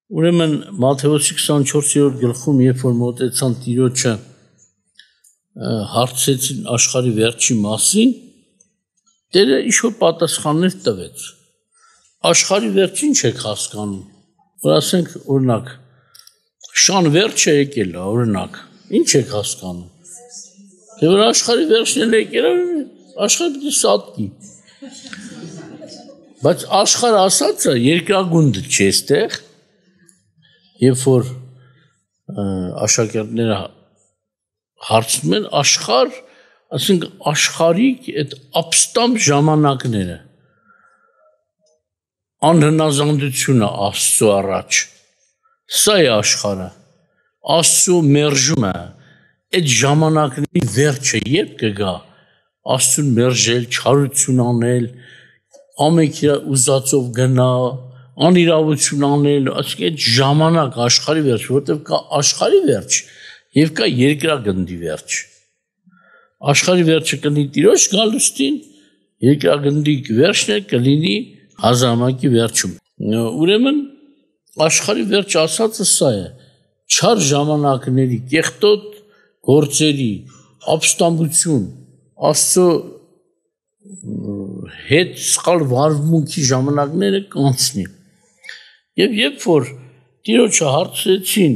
Ուրեմն Մատթեոս 24-րդ գլխում երբ որ մոտեցան Տիրոջը հարցեցին աշխարհի վերջի մասին, Տերը ինչ-որ պատասխաններ տվեց։ Աշխարհի վերջին չեք հասկանում, որ ասենք օրինակ շան վերջը եկել է, օրինակ, ինչ եք հասկանում։ Դե որ աշխարհի վերջն էլ եկել է, աշխարհը պիտի սատկի։ Բայց աշխարհ ասածը երկրագունդը չէ այստեղ։ Երբ որ աշակերտները հարցնում են աշխարհ, ասենք աշխարհի այդ ապստամբ ժամանակները անհնազանդությունը Աստծո առաջ սա է աշխարհը Աստծո մերժումը այդ ժամանակների վերջը երբ կգա Աստծուն մերժել չարություն անել ամենք ուզածով գնա անիրավություն անել, ասենք այդ ժամանակ աշխարհի վերջ, որտեղ կա աշխարհի վերջ եւ կա երկրագնդի վերջ։ Աշխարհի վերջը կլինի Տիրոջ գալուստին, երկրագնդի վերջն կլինի հազարամյակի վերջում։ Ուրեմն աշխարհի վերջ ասածը սա է. չար ժամանակների, կեղտոտ գործերի, ապստամբություն, Աստծո հետ սխալ վարմունքի ժամանակները կանցնի։ Եվ երբ որ Տիրոջը հարցրեցին,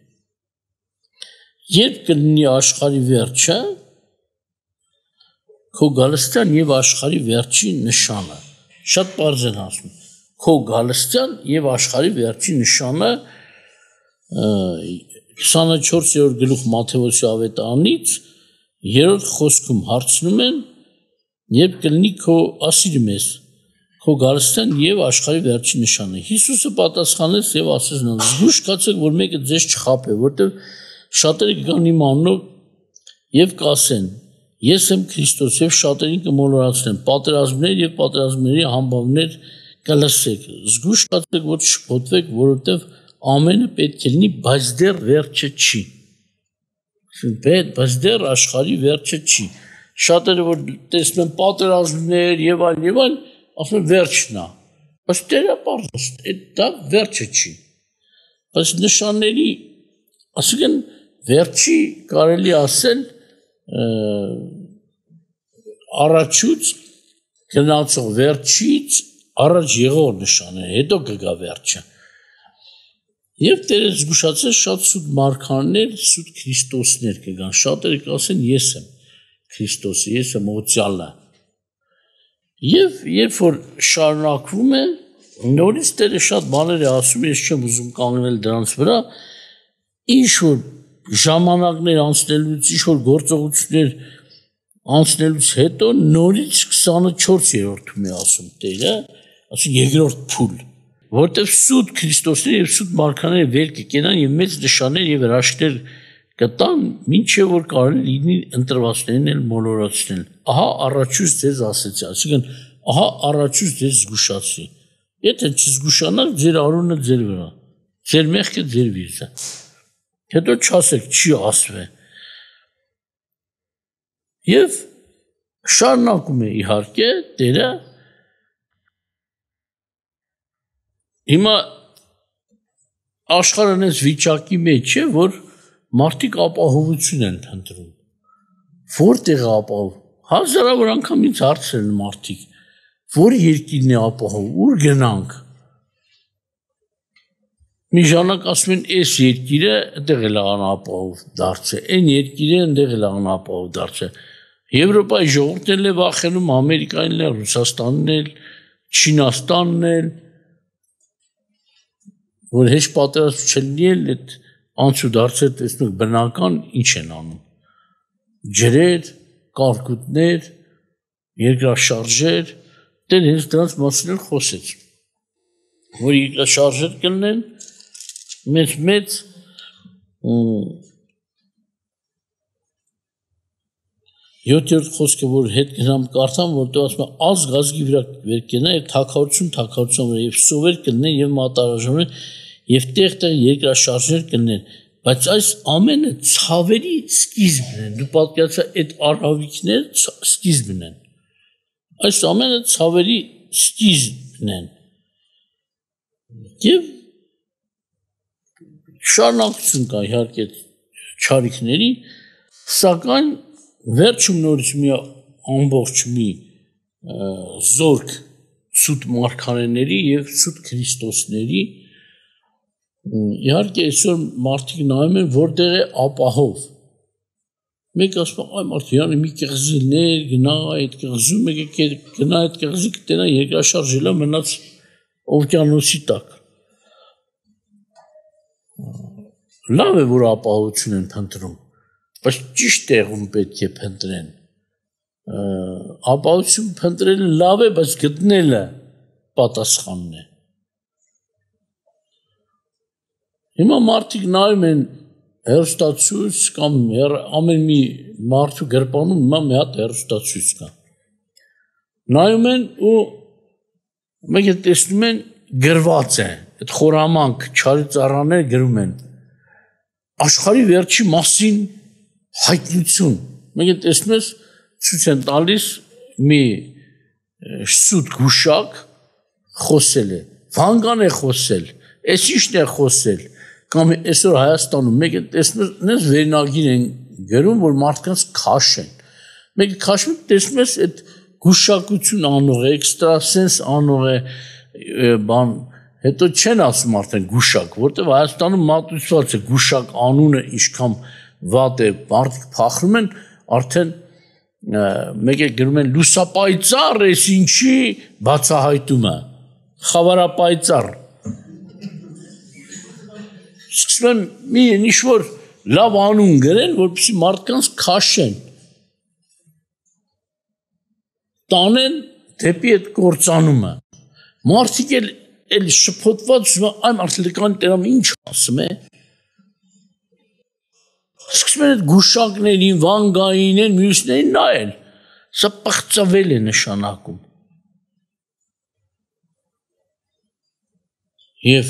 երբ կլինի աշխարհի վերջը, քո գալստյան եւ աշխարհի վերջի նշանը, շատ բարձր են ասում, քո գալստյան եւ աշխարհի վերջի նշանը 24-րդ գլուխ Մատթեոսի ավետարանից 3-րդ խոսքում հարցնում են, երբ կլինի քո ասիր մեզ քո գալստյան եւ աշխարհի վերջի նշանը։ Հիսուսը պատասխանեց եւ ասեց նրանց. զգուշ կացեք, որ մեկը ձեզ չխաբե, որտեղ շատերը կգան իմ անունով եւ կասեն. ես եմ Քրիստոս եւ շատերին կմոլորացնեմ, պատերազմներ եւ պատերազմների համբավներ կլսեք։ Զգուշ կացեք, որ չփոթվեք, որովհետեւ ամենը պետք է լինի, բայց դեռ վերջը չի։ Բայց դեռ աշխարհի վերջը չի։ Շատերը որ տեսնում են պատերազմներ եւ այլ, ասում են վերջն է։ Բայց Տերը պարզ է, դա վերջը չի։ Բայց նշանների, ասենք վերջի կարելի ասել առաջուց գնացող վերջից առաջ եղող նշանը, հետո կգա վերջը։ Եվ Տերը զգուշացրեց շատ սուտ մարգարեներ, սուտ Քրիստոսներ կգան։ Շատերը կասեն ես եմ Քրիստոսը, ես եմ օծյալը։ Եվ երբ որ շարունակվում է, նորից Տերը շատ բաներ է ասում, ես չեմ ուզում կանգնել դրանց վրա, ինչ որ ժամանակներ անցնելուց, ինչ որ գործողություններ անցնելուց հետո նորից 24-րդում է ասում Տերը, ասում երկրորդ փուլ, որտեղ սուտ Քրիստոսներ եւ սուտ մարգարեները վեր կկենան եւ մեծ նշաններ եւ հրաշքներ կտան, ինչեւ որ կարելի լինի ընտրվածներին էլ մոլորացնել։ Ահա առաջուց ձեզ ասեցի, այսինքն ահա առաջուց ձեզ զգուշացի։ Եթե չզգուշանաք, ձեր արունը ձեր վրա, ձեր մեղքը ձեր վիզը։ Հետո չասեք, չի ասվե։ Եվ շարունակում է իհարկե Տերը հիմա աշխարհն այս վիճակի մեջ է, որ մարդիկ ապահովություն են ընտրում։ Որտեղ է ապահով։ Հազարավոր անգամ ինձ հարցրել են մարդիկ, որ երկիրն է ապահով, ուր գնանք։ Մի ժամանակ ասում են, այս երկիրը այդտեղ էլ անապահով դարձել, այն երկիրը այնտեղ էլ անապահով դարձել։ Եվրոպայի ժողովուրդն էլ է վախենում, Ամերիկան էլ, Ռուսաստանն էլ, Չինաստանն էլ, որ հեչ պատերազմ չլինի էլ այդ անցուդարձը տեսնում բնական ինչ են անում։ Ջրեր, կարկուտներ, երկրաշարժեր, դեռ հենց դրանց մասին խոսեց։ Որ երկրաշարժեր կլինեն, մեծ 7-րդ խոսքը, որ հետ գնամ կարդամ, որտեղ ասում է ազգ ազգի վրա վեր կենա եւ թագավորություն վրա եւ սովեր կլինեն եւ մատարաժներ եւ տեղ երկրաշարժեր կլինեն, բայց այս ամենը ցավերի սկիզբն է։ Դու պատկերացա այդ արհավիկները սկիզբն են։ Այս ամենը ցավերի սկիզբն են։ Եվ շարունակություն կա իհարկե չարիքների, սակայն վերջում նորից մի ամբողջ մի զորք սուտ մարգարեների եւ սուտ քրիստոսների իհարկե այսօր մարդիկ նայում են որտեղ է ապահով մեկ ասում այ մարդ իրանի մի կղզիներ գնա այդ կղզում եկեք գնա այդ կղզի կտենա երկրաշարժելա մնաց օվկիանոսի տակ լավ է որ ապահովություն են փնտրում բայց ճիշտ տեղում պետք է փնտրեն ապահովություն փնտրելը լավ է բայց գտնելը պատասխանն է հիմա մարդիկ նայում են հեռուստացույց կամ ամեն մի մարդու գրպանում հիմա մի հատ հեռուստացույց կա նայում են ու մեկ է տեսնում են գրված է այդ խորամանկ չարի ծառաները գրում են աշխարհի վերջի մասին հայտնություն մեկ է տեսնում ես ցույց են տալիս մի սուտ գուշակ խոսել է վանգան է խոսել այս ի՞նչն է խոսել կամ այսօր Հայաստանում մեկ է տեսնում ես վերնագիր են գրում որ մարդկանց քաշեն մեկ քաշում տեսնում ես այդ գուշակություն անող է էքստրասենս անող է բան հետո չեն ասում արդեն գուշակ որտեղ Հայաստանում մատուցված է գուշակ անունը ինչքան վատ է մարդիկ փախրում են արդեն մեկ է գրում են լուսապայծառ էս ինչի բացահայտում է խավարապայծառ սկսում են մի ինչ-որ լավ անուն գրեն, որպեսզի մարդկանց քաշեն, տանեն դեպի այդ կործանումը։ Մարդիկ էլ շփոթված այն արտլիկան տերամ ինչ ասում է։ Սկսում են այդ գուշակներին, վանգային են, մյուսներին նայել։ Սա պղծավել է նշանակում։ Եվ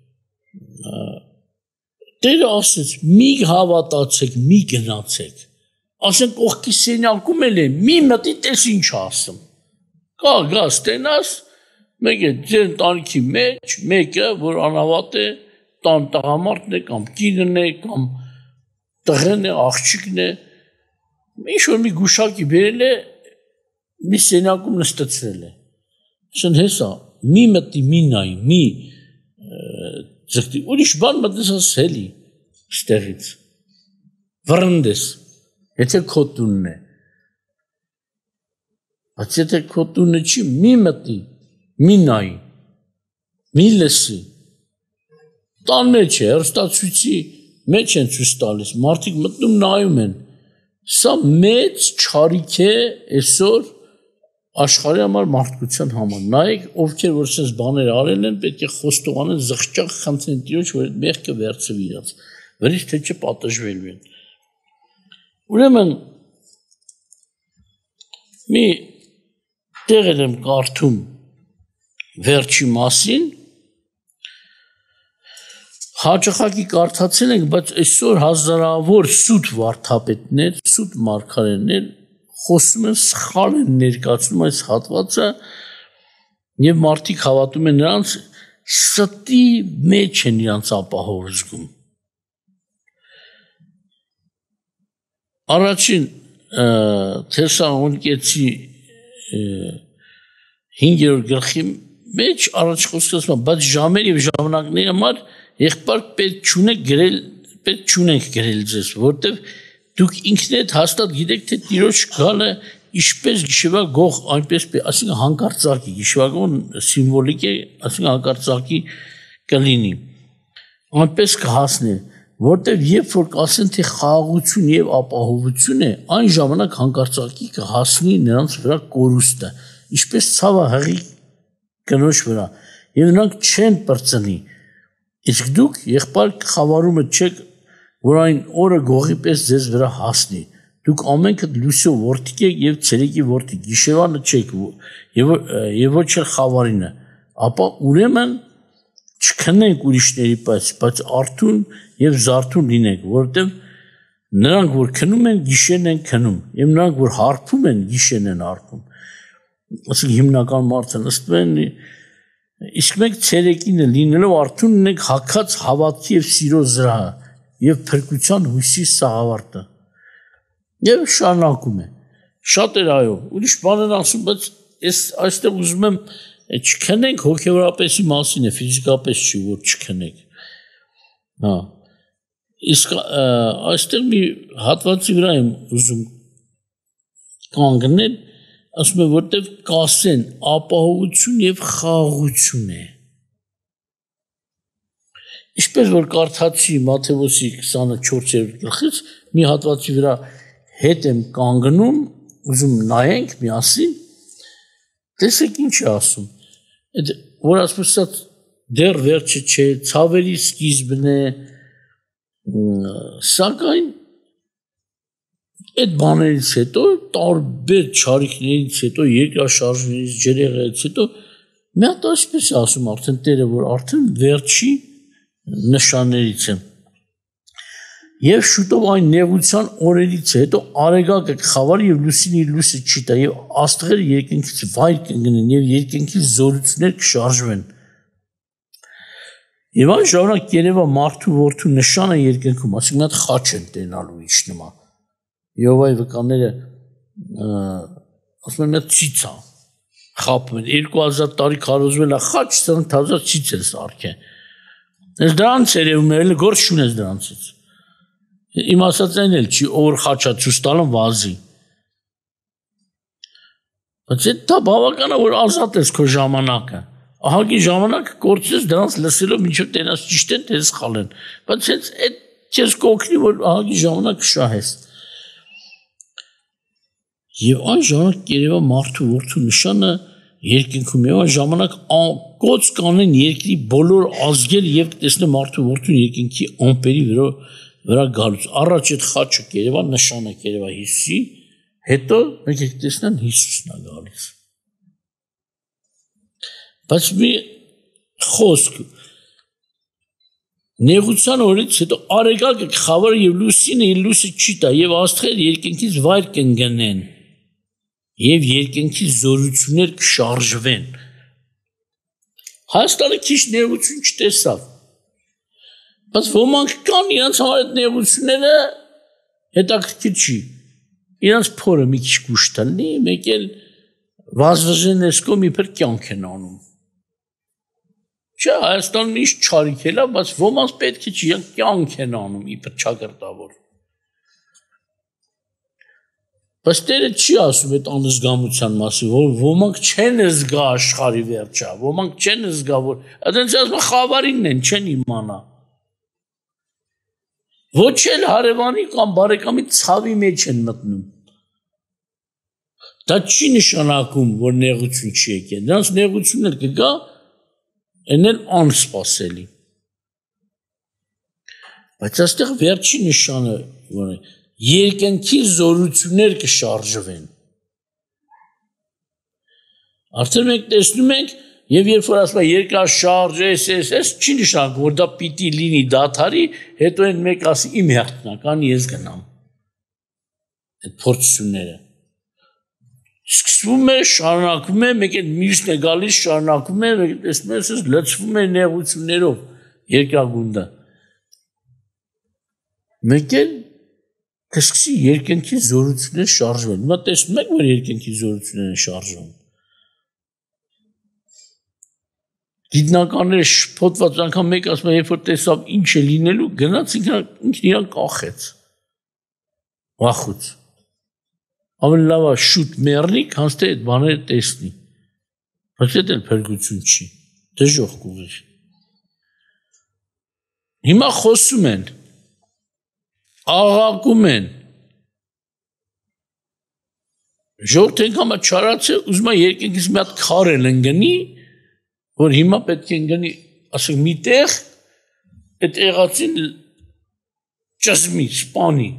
Տերը ասեց, մի հավատացեք, մի գնացեք, ասենք կողքի սենյակում էլ է, մի մտի տես ինչ ասում, կա գաս տենաս, մեկ է ձեր ընտանիքի մեջ, մեկը, որ անհավատ է, տան տղամարդն է, կամ կինն է, կամ տղեն է, աղջիկն է, ինչ-որ մի գուշակի բերել է, մի սենյակում նստեցրել է, ասեն հեսա, մի մտի, մի նայի, մի ձգտի, ուրիշ բան մտես աս հելի, ստեղից, վրնդես, եթե քո տունն է, բայց եթե քո տունը չի, մի մտի, մի նայի, մի լսի, տան մեջ է, հեռուստացույցի մեջ են ցույց տալիս, մարդիկ մտնում նայում են, սա մեծ չարիք է այսօր աշխարհի համար մարդկության համար, նայեք ովքեր որ sense բաներ արել են, պետք է խոստովանեն զղջակ խնդրեն Տիրոջ, որ այդ մեղքը վերցվի իրաց, վրից թե չպատժվելու են։ Ուրեմն մի տեղ եմ կարդում վերջի մասին, հաճախակի կարդացել ենք, բայց այսօր հազարավոր սուտ վարդապետներ, սուտ մարգարեներ խոսում են սխալ են ներկայացնում այս հատվածը եւ մարդիկ հավատում են նրանց ստի մեջ են իրանց ապահով զգում առաջին Թեսաղոնիկեցի 5-րդ գլխի մեջ առաջ խոսքը ասում է բայց ժամեր եւ ժամանակների համար եղբայր պետք չունենք գրել ձեզ որտեւ դուք ինքներդ հաստատ գիտեք թե Տիրոջ գալը ինչպես գիշերվա գող այնպես ասինքն հանկարծակի գիշերվա սիմվոլիկ է ասինքն հանկարծակի կլինի այնպես կհասնի որտեվ երբ որ կասեն թե խաղաղություն եւ ապահովություն է այն ժամանակ հանկարծակի կհասնի նրանց վրա կորուստը ինչպես ցավը հղի կնոջ վրա եւ նրանք չեն բրծնի իսկ դուք եղբայր խավարումը չեք որ այն օրը գողի պես ձեզ վրա հասնի դուք ամենքդ լույսո որդիք եք եւ ցերեկի որդիք գիշերվանը չեք եւ ոչ էլ խավարինը ապա ուրեմն չքնենք ուրիշների պես բայց արթուն եւ զարթուն լինենք որովհետեւ նրանք որ քնում են գիշերն են քնում եւ նրանք որ հարբում են գիշերն են հարբում ասենք հիմնական մարդը նստում են Իսկ մենք ցերեկինը լինելով արդյուն ունենք հակած հավատքի եւ սիրո զրահը եւ փրկության հույսի սաղավարտը։ Եվ շարունակում է։ Շատ էր այո, ուրիշ բան են ասում, բայց ես այստեղ ուզում եմ չքնենք հոգեորապես մասին է, ֆիզիկապես չի, որ չքնենք։ Հա։ Իսկ այստեղ մի հատվածի վրա եմ ուզում կանգնել, ասում եմ, որտեվ կասեն ապահովություն եւ խաղաղություն է։ Ինչպես որ կարդացի Մատթեոսի 24-րդ գլխից մի հատվածի վրա հետ եմ կանգնում, ուզում նայենք միասին, տեսեք ինչ է ասում։ Այդ որ ասում դեռ վերջը չէ, ցավերի սկիզբն է, սակայն այդ բաներից հետո տարբեր չարիքներից հետո երկրաշարժներից ջրեղեղից հետո մի հատ այսպես է ասում արդեն Տերը, որ արդեն վերջի նշաններից է։ Եվ շուտով այն նեղության օրերից հետո արեգակը կխավարի եւ լուսինի լույսը չի տա եւ աստղերը երկնքից վայր կընկնեն եւ երկնքի զորություններ կշարժվեն։ Եվ այն ժամանակ երևա մարդու որդու նշանը երկնքում, ասենք մի հատ խաչ են տենալու ինչ նման։ Եհովայի վկաները ասում են մի հատ ցից է, խապում են 2000 տարի քարոզվել է խաչ, սրանք թազա ցից են սարքեն։ Ես դրանց երևում է, էլի գործ չունես դրանցից։ Իմ ասած այն էլ չի, ով խաչա ցույց տալն վազի։ Բայց դա բավական է, որ ազատ ես քո ժամանակը։ Ահագին ժամանակ կորցրես դրանց լսելով մինչև տենաս ճիշտ են, թե սխալ են։ Բայց հենց այդ քեզ կօգնի, որ ահագին ժամանակ շահես։ Եվ այն ժամանակ երևա մարդու որդու նշանը երկնքում եւ այն ժամանակ անկոց կանեն երկրի բոլոր ազգեր եւ կտեսնեն մարդու որդուն երկնքի ամպերի վրա գալուց։ Առաջ այդ խաչը երևա նշանը երևա Հիսուսի, հետո մենք կտեսնեն Հիսուսն է գալիս։ Բայց մի խոսք նեղության օրից հետո արեգակը կխավարի եւ լուսինը լույսը չի տա եւ աստղերը երկնքից վայր կընկնեն եւ երկնքի զորություններ կշարժվեն։ Հայաստանը քիչ նեղություն չտեսավ։ Բայց ոմանք կան իրենց համար այդ նեղությունները հետաքրքիր չի։ Իրենց փորը մի քիչ գուշ տալի, մեկ էլ վազվզենեսկո մի փր կյանք են անում։ Չէ, Հայաստանում ինչ չարիք էլա, բայց ոմանց պետք է չի, կյանք են անում իբր չակրտավոր։ Բայց Տերը չի ասում այդ անզգամության մասին, որ ոմանք չեն զգա աշխարհի վերջը, ոմանք չեն զգա, որ այդպես ասում խավարինն են, չեն իմանա։ Ոչ էլ հարևանի կամ բարեկամի ցավի մեջ են մտնում։ Դա չի նշանակում, որ նեղություն չի եկել։ Նրանց նեղությունն էլ կգա, այն էլ անսպասելի։ Բայց այստեղ վերջի նշանը որ է երկնքի զորություններ կշարժվեն։ Արդեն մենք տեսնում ենք եւ երբ որ ասում է երկրաշարժ էս չի նշանակում որ դա պիտի լինի դաթարի, հետո այն մեկ ասի իմ հերթնական ես գնամ։ Այդ փորձությունները սկսվում է, շարունակվում է, մեկ էլ մյուսն է գալիս, շարունակվում է, մեկ տեսնում ես լցվում է նեղություններով երկրագունդը։ Մեկ էլ կսկսի երկնքի զորություններ շարժվել։ Հիմա տեսնում եք, որ երկնքի զորություններ են շարժվում։ Գիտնականները շփոթված անգամ մեկ ասում է, երբ որ տեսավ ինչ է լինելու, գնաց ինքն իրան կախեց։ Վախուց։ Ավելի լավ է շուտ մեռնի, քան թե այդ բաները տեսնի։ Բայց դա էլ փրկություն չի։ Դժոխք կուղի։ Հիմա խոսում են, աղաղակում են։ Ժողովուրդը անգամ չարացե, ուզում է երկնքից մի հատ քար էլ ընկնի, որ հիմա պետք է ընկնի, ասենք մի տեղ, այդ եղածին ճզմի, սպանի։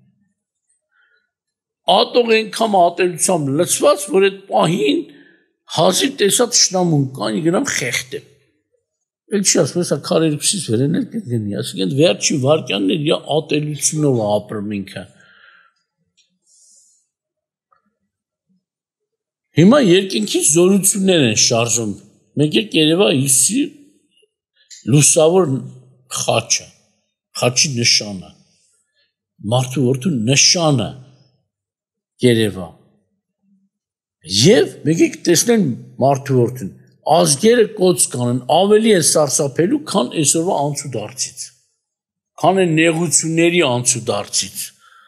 Ատող ենքամ ատելությամբ լծված, որ այդ պահին հազիվ տեսա թշնամուն կանի գնամ խեղտեմ։ Էլ չի ասում, հեսա քարերքսից վերեն էլ կգնի, ասենք այդ վերջի վարկյանն էլ իր ատելությունով է ապրում ինքը։ Հիմա երկնքի զորություններ են շարժում մեկ է Երևա իսի լուսավոր խաչը, խաչի նշանը, մարդու որդու նշանը Երևա։ Եվ մեկ է տեսնեն մարդու որդուն, ազգերը կոց կանեն, ավելի է սարսափելու, քան այսօրվա անցուդարձից, քան է նեղությունների անցուդարձից։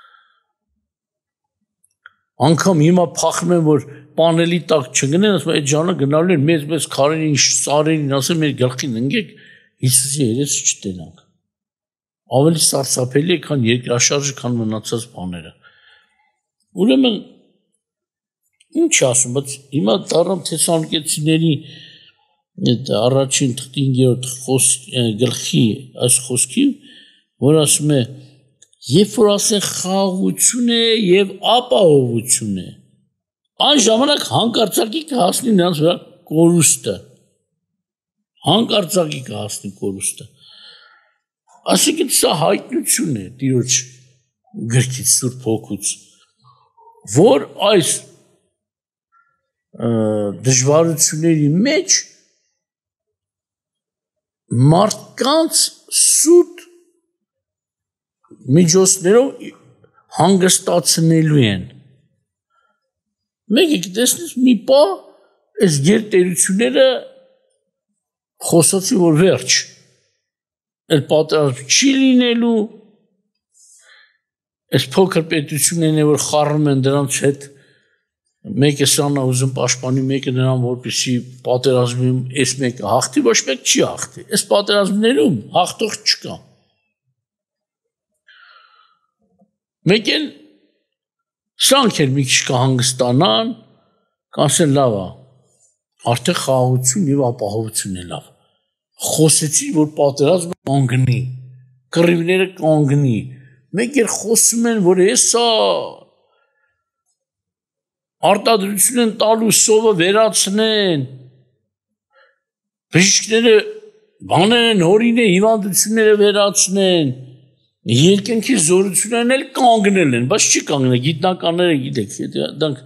Անգամ հիմա փախնում են, որ պանելի տակ չգնեն, ասում այդ ժամանակ գնալու են մեծ քարերին, սարերին, ասեն մեր գլխին ընկեք, Հիսուսի երեսը չտենանք։ Ավելի սարսափելի է, քան երկրաշարժը, քան մնացած բաները։ Ուրեմն ինչ ասում, բայց հիմա դառնամ Թեսալոնիկեցիների առաջին 5-րդ գլխի այս խոսքի, որ ասում է, երբ որ ասեն խաղաղություն է եւ ապահովություն է, այն ժամանակ հանկարծակի կհասնի նրանց վրա կորուստը։ Հանկարծակի կհասնի կորուստը։ Այսինքն սա հայտնություն է Տիրոջ գրքից, Սուրբ Հոգուց, որ այս դժվարությունների մեջ մարդկանց սուտ միջոցներով հանգստացնելու են։ Մեկ եք տեսնես մի պա այս գերտերությունները խոսացի, որ վերջ այդ պատերազմ չի լինելու, այս փոքր պետություններն է, որ խառնում են դրանց հետ, մեկը սրանա ուզում պաշտպանի, մեկը նրան որպեսզի պատերազմում այս մեկը հաղթի, ոչ մեկ չի հաղթի։ Այս պատերազմներում հաղթող չկա։ Մեկ էլ սրանք էլ մի քիչ կհանգստանան, կասեն լավ է, արդեն խաղաղություն եւ ապահովություն է լավ։ Խոսեցի, որ պատերազմը կանգնի, կռիվները կանգնի։ Մեկ էլ խոսում են, որ հեսա արտադրություն են տալու, սովը վերացնեն, բժիշկները բաներ են, հորին է, հիվանդությունները վերացնեն, երկնքի զորություններն էլ կանգնել են, բայց չի կանգնել, գիտնականները գիտեք, դրանք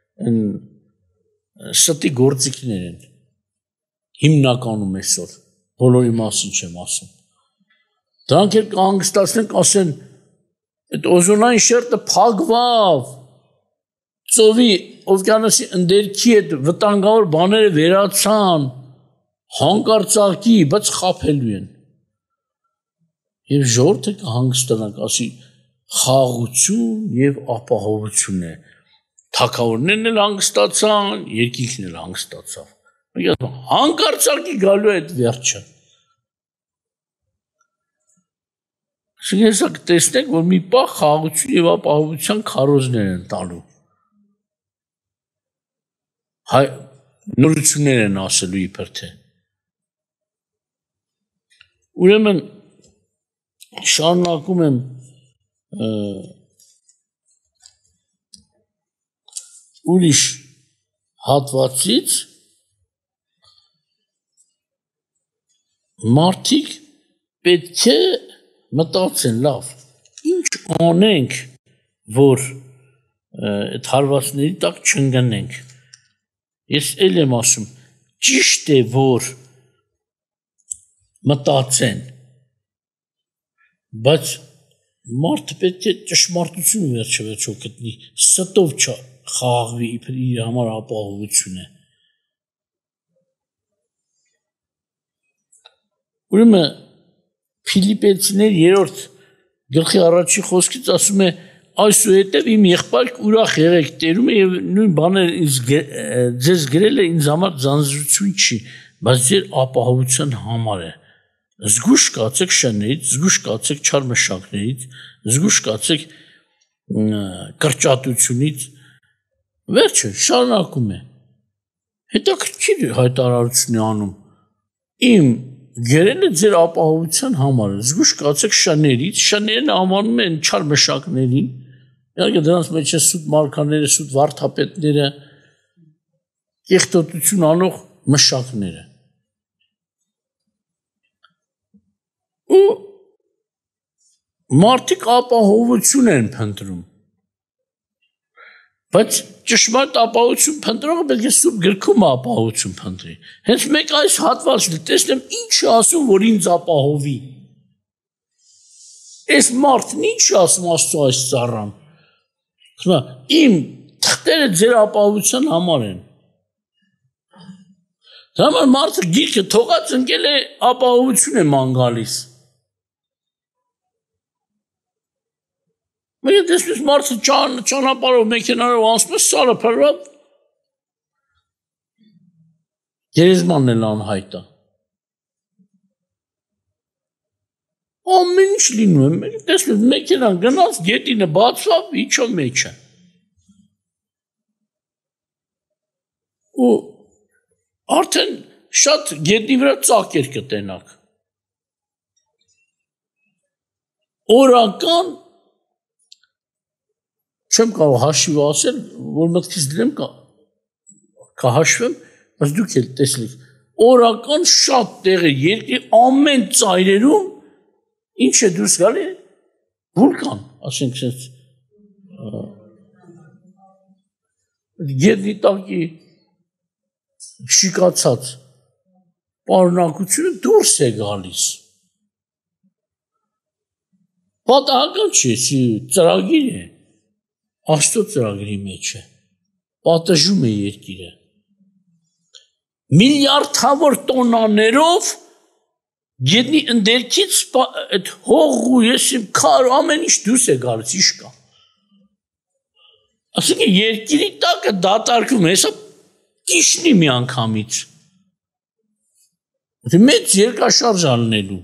ստի գործիքներ են, հիմնականում այսօր, բոլորի մասին չեմ ասում, դրանք էլ կհանգստացնեն, կասեն, այդ օզոնային շերտը փակվավ, ծովի օվկիանոսի ընդերքի այդ վտանգավոր բաները վերացան, հանկարծակի, բայց խաբելու են։ Եվ ժողովուրդը կհանգստանա, կասի խաղաղություն եւ ապահովություն է։ Թագավորներն էլ հանգստացան, երկինքն էլ հանգստացավ։ Մենք հանկարծակի գալու է այդ վերջը։ Շնորհակալ տեսնեք, որ մի պահ խաղաղություն եւ ապահովության քարոզներ են տալու։ Հայ նորություններ են ասելու իբր թե։ Ուրեմն շարունակում եմ ուրիշ հատվածից մարդիկ պետք է մտածեն լավ, ինչ անենք, որ այդ հարվածների տակ չընկնենք։ Ես էլ եմ ասում, ճիշտ է, որ մտածեն, բայց մարդը պետք է ճշմարտությունը վերջը գտնի, ստով չխաղաղվի, իբր իր համար ապահովություն է։ Ուրեմն Փիլիպեցիներ 3-րդ գլխի առաջի խոսքից ասում է, այսուհետև իմ եղբայրք ուրախ եղեք Տերում եւ նույն բաները ձեզ գրել է ինձ համար ձանձրություն չի, բայց ձեր ապահովության համար է։ Զգուշ կացեք շներից, զգուշ կացեք չար մշակներից, զգուշ կացեք կրճատությունից։ Վերջը շարունակում է։ Հետաքրքիր հայտարարություն է անում։ Իմ գերելը ձեր ապահովության համար է։ Զգուշ կացեք շներից, շներն համանում են չար մշակներին։ Իհարկե դրանց մեջ է սուտ մարգարեները, սուտ վարդապետները, կեղտոտություն անող մշակները։ Ու մարդիկ ապահովություն են փնտրում։ Բայց ճշմարիտ ապահովություն փնտրողը պետք է սուրբ գրքում ապահովություն փնտրի։ Հենց մեկ այս հատվածն տեսնեմ ինչ է ասում, որ ինձ ապահովի։ Այս մարդն ինչ է ասում Աստծո այս ծառան։ Իմ թղթերը ձեր ապահովության համար են։ Դա համար մարդը գիրքը թողած ընկել է ապահովություն է ման գալիս։ Մենք տեսնում մարդը ճանապարհով մեքենայով անցնում է սարը փռավ։ Գերեզմանն էլ անհայտ է։ Ամեն ինչ լինում է, մենք տեսնում մեքենան գնաց, գետինը բացավ, իջավ մեջը։ Ու արդեն շատ գետնի վրա ծակեր կտենակ։ Օրական չեմ կարող հաշիվ ասել, որ մտքից դրեմ կհաշվեմ, բայց դուք էլ տեսնեք, օրական շատ տեղի երկրի ամեն ծայրերում ինչ է դուրս գալի, վուլկան, ասենք sense գետնի տակի շիկացած պարունակությունը դուրս է գալիս։ Պատահական չէ, ծրագիր է, Աստծո ծրագրի մեջ է, պատժում է երկիրը։ Միլիարդավոր տոնաներով գետնի ընդերքից այդ հող ու եսիմ քար ամեն ինչ դուրս է գալիս, ինչ կա։ Ասենք երկիրի տակը դատարկվում է, հեսա կիշնի մի անգամից։ Մեծ երկաշարժ ալնելու։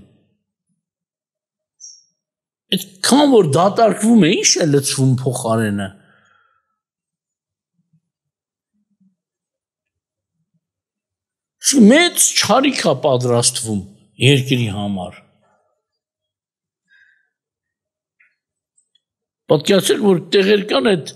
Այդքան որ դատարկվում է, ինչ է լցվում փոխարենը։ Մեծ չարիք է պատրաստվում երկրի համար։ Պատկերացրեք, որ տեղեր կան այդ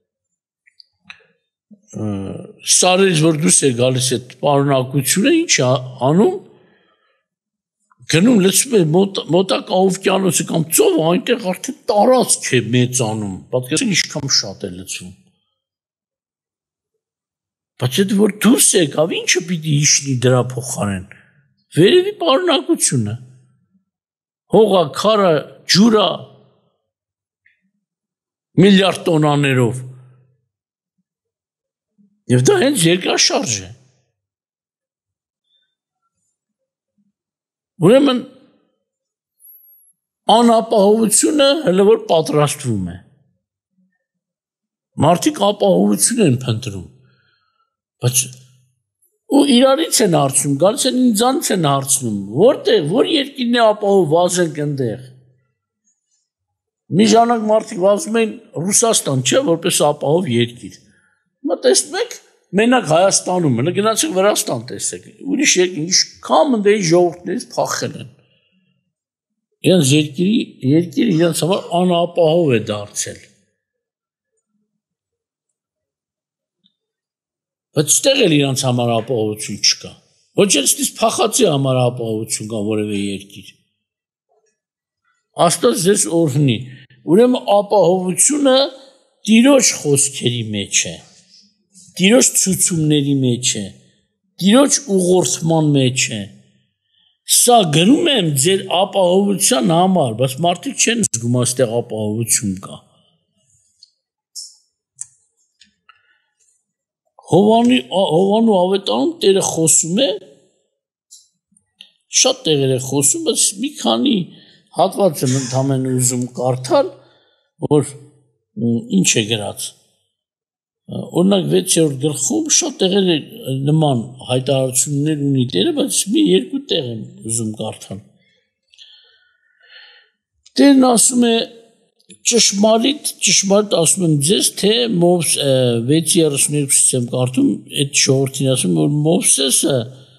սարերից, որ դուրս է գալիս այդ պարունակությունը, ինչ է անում, գնում լցվում է մոտակա օվկիանոսը կամ ծովը, այնտեղ արդեն տարածք է մեծանում, պատկերացրեք ինչքան շատ է լցվում։ Բայց այդ որ դուրս եկավ, ինչը պիտի իջնի դրա փոխարեն, վերևի պարունակությունը, հողա, քարը, ջուրա, միլիարդ տոնաներով, և դա հենց երկրաշարժ է։ Ուրեմն անապահովությունը հələ որ պատրաստվում է։ Մարդիկ ապահովություն են փնտրում, բայց ու իրարից են հարցնում, գալիս են ինձանից են հարցնում, որտեղ, որ երկիրն է ապահով, վազենք ընդեղ։ Մի ժամանակ մարդիկ վազում են Ռուսաստան, չէ, որպես ապահով երկիր։ Հիմա տեսնում եք, մենակ Հայաստանում, հələ գնացեք Վրաստան տեսեք, ուրիշ երկիր, ինչքան ընդեի ժողովուրդներից փախել են։ Իրենց երկիրը իրենց համար անապահով է դարձել։ Բայց ստեղ էլ իրենց համար ապահովություն չկա։ Ոչ էլ ստից փախացի համար ապահովություն կա որևէ երկիր։ Աստված ձեզ օրհնի։ Ուրեմն ապահովությունը Տիրոջ խոսքերի մեջ է, Տիրոջ ցուցումների մեջ է, Տիրոջ ուղղորդման մեջ է։ Սա գրում եմ ձեր ապահովության համար, բայց մարդիկ չեն զգում այստեղ ապահովություն կա։ Հովանու ավետարանում Տերը խոսում է, շատ տեղեր է խոսում, բայց մի քանի հատված եմ ընդամենը ուզում կարդալ, որ ինչ է գրած։ Օրինակ 6-րդ գլխում շատ տեղեր նման հայտարարություններ ունի Տերը, բայց մի երկու տեղ եմ ուզում կարդալ։ Տերն ասում է ճշմարիտ ասում եմ ձեզ, թե 6:32-ից եմ կարդում, այդ ժողովրդին ասում որ Մովսեսը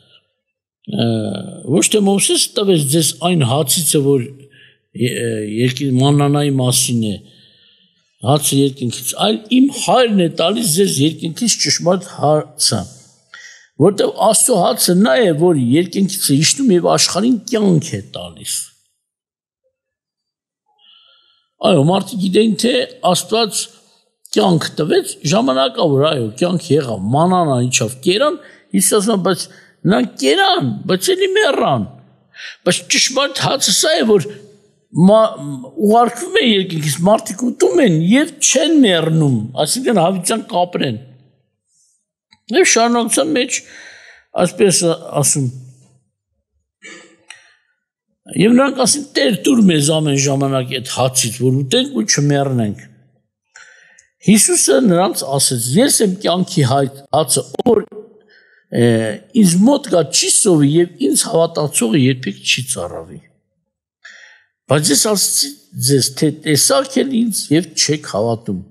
ոչ թե Մովսեսը տվեց ձեզ այն հացիցը, որ մանանայի մասին է, հացը երկինքից, այլ իմ հայրն է տալիս ձեզ երկինքից ճշմարիտ հացը, որտեղ Աստծո հացը նա է, որ երկինքից է իջնում և աշխարհին կյանք է տալիս։ Այո, մարդիկ գիտեն, թե Աստված կյանք տվեց, ժամանակավոր, այո, կյանք եղավ, մանանա իջավ, կերան, Հիսուս ասում է, բայց նրանք կերան, բայց էլի մեռան։ Բայց ճշմարիտ հացը սա է, որ ուղարկվում է երկինքից, մարդիկ ուտում են եւ չեն մեռնում, այսինքն հավիտյան կապրեն։ Եվ շարունակության մեջ այսպես ասում Եվ նրանք ասին Տեր տուր մեզ ամեն ժամանակ այդ հացից, որ ուտենք ու չմեռնենք։ Հիսուսը նրանց ասեց. Ես եմ կյանքի հացը, ով ինձ մոտ գա չի սովի եւ ինձ հավատացողը երբեք չի ծառավի։ Բայց ես ասեցի ձեզ, թե տեսաք էլ ինձ եւ չեք հավատում։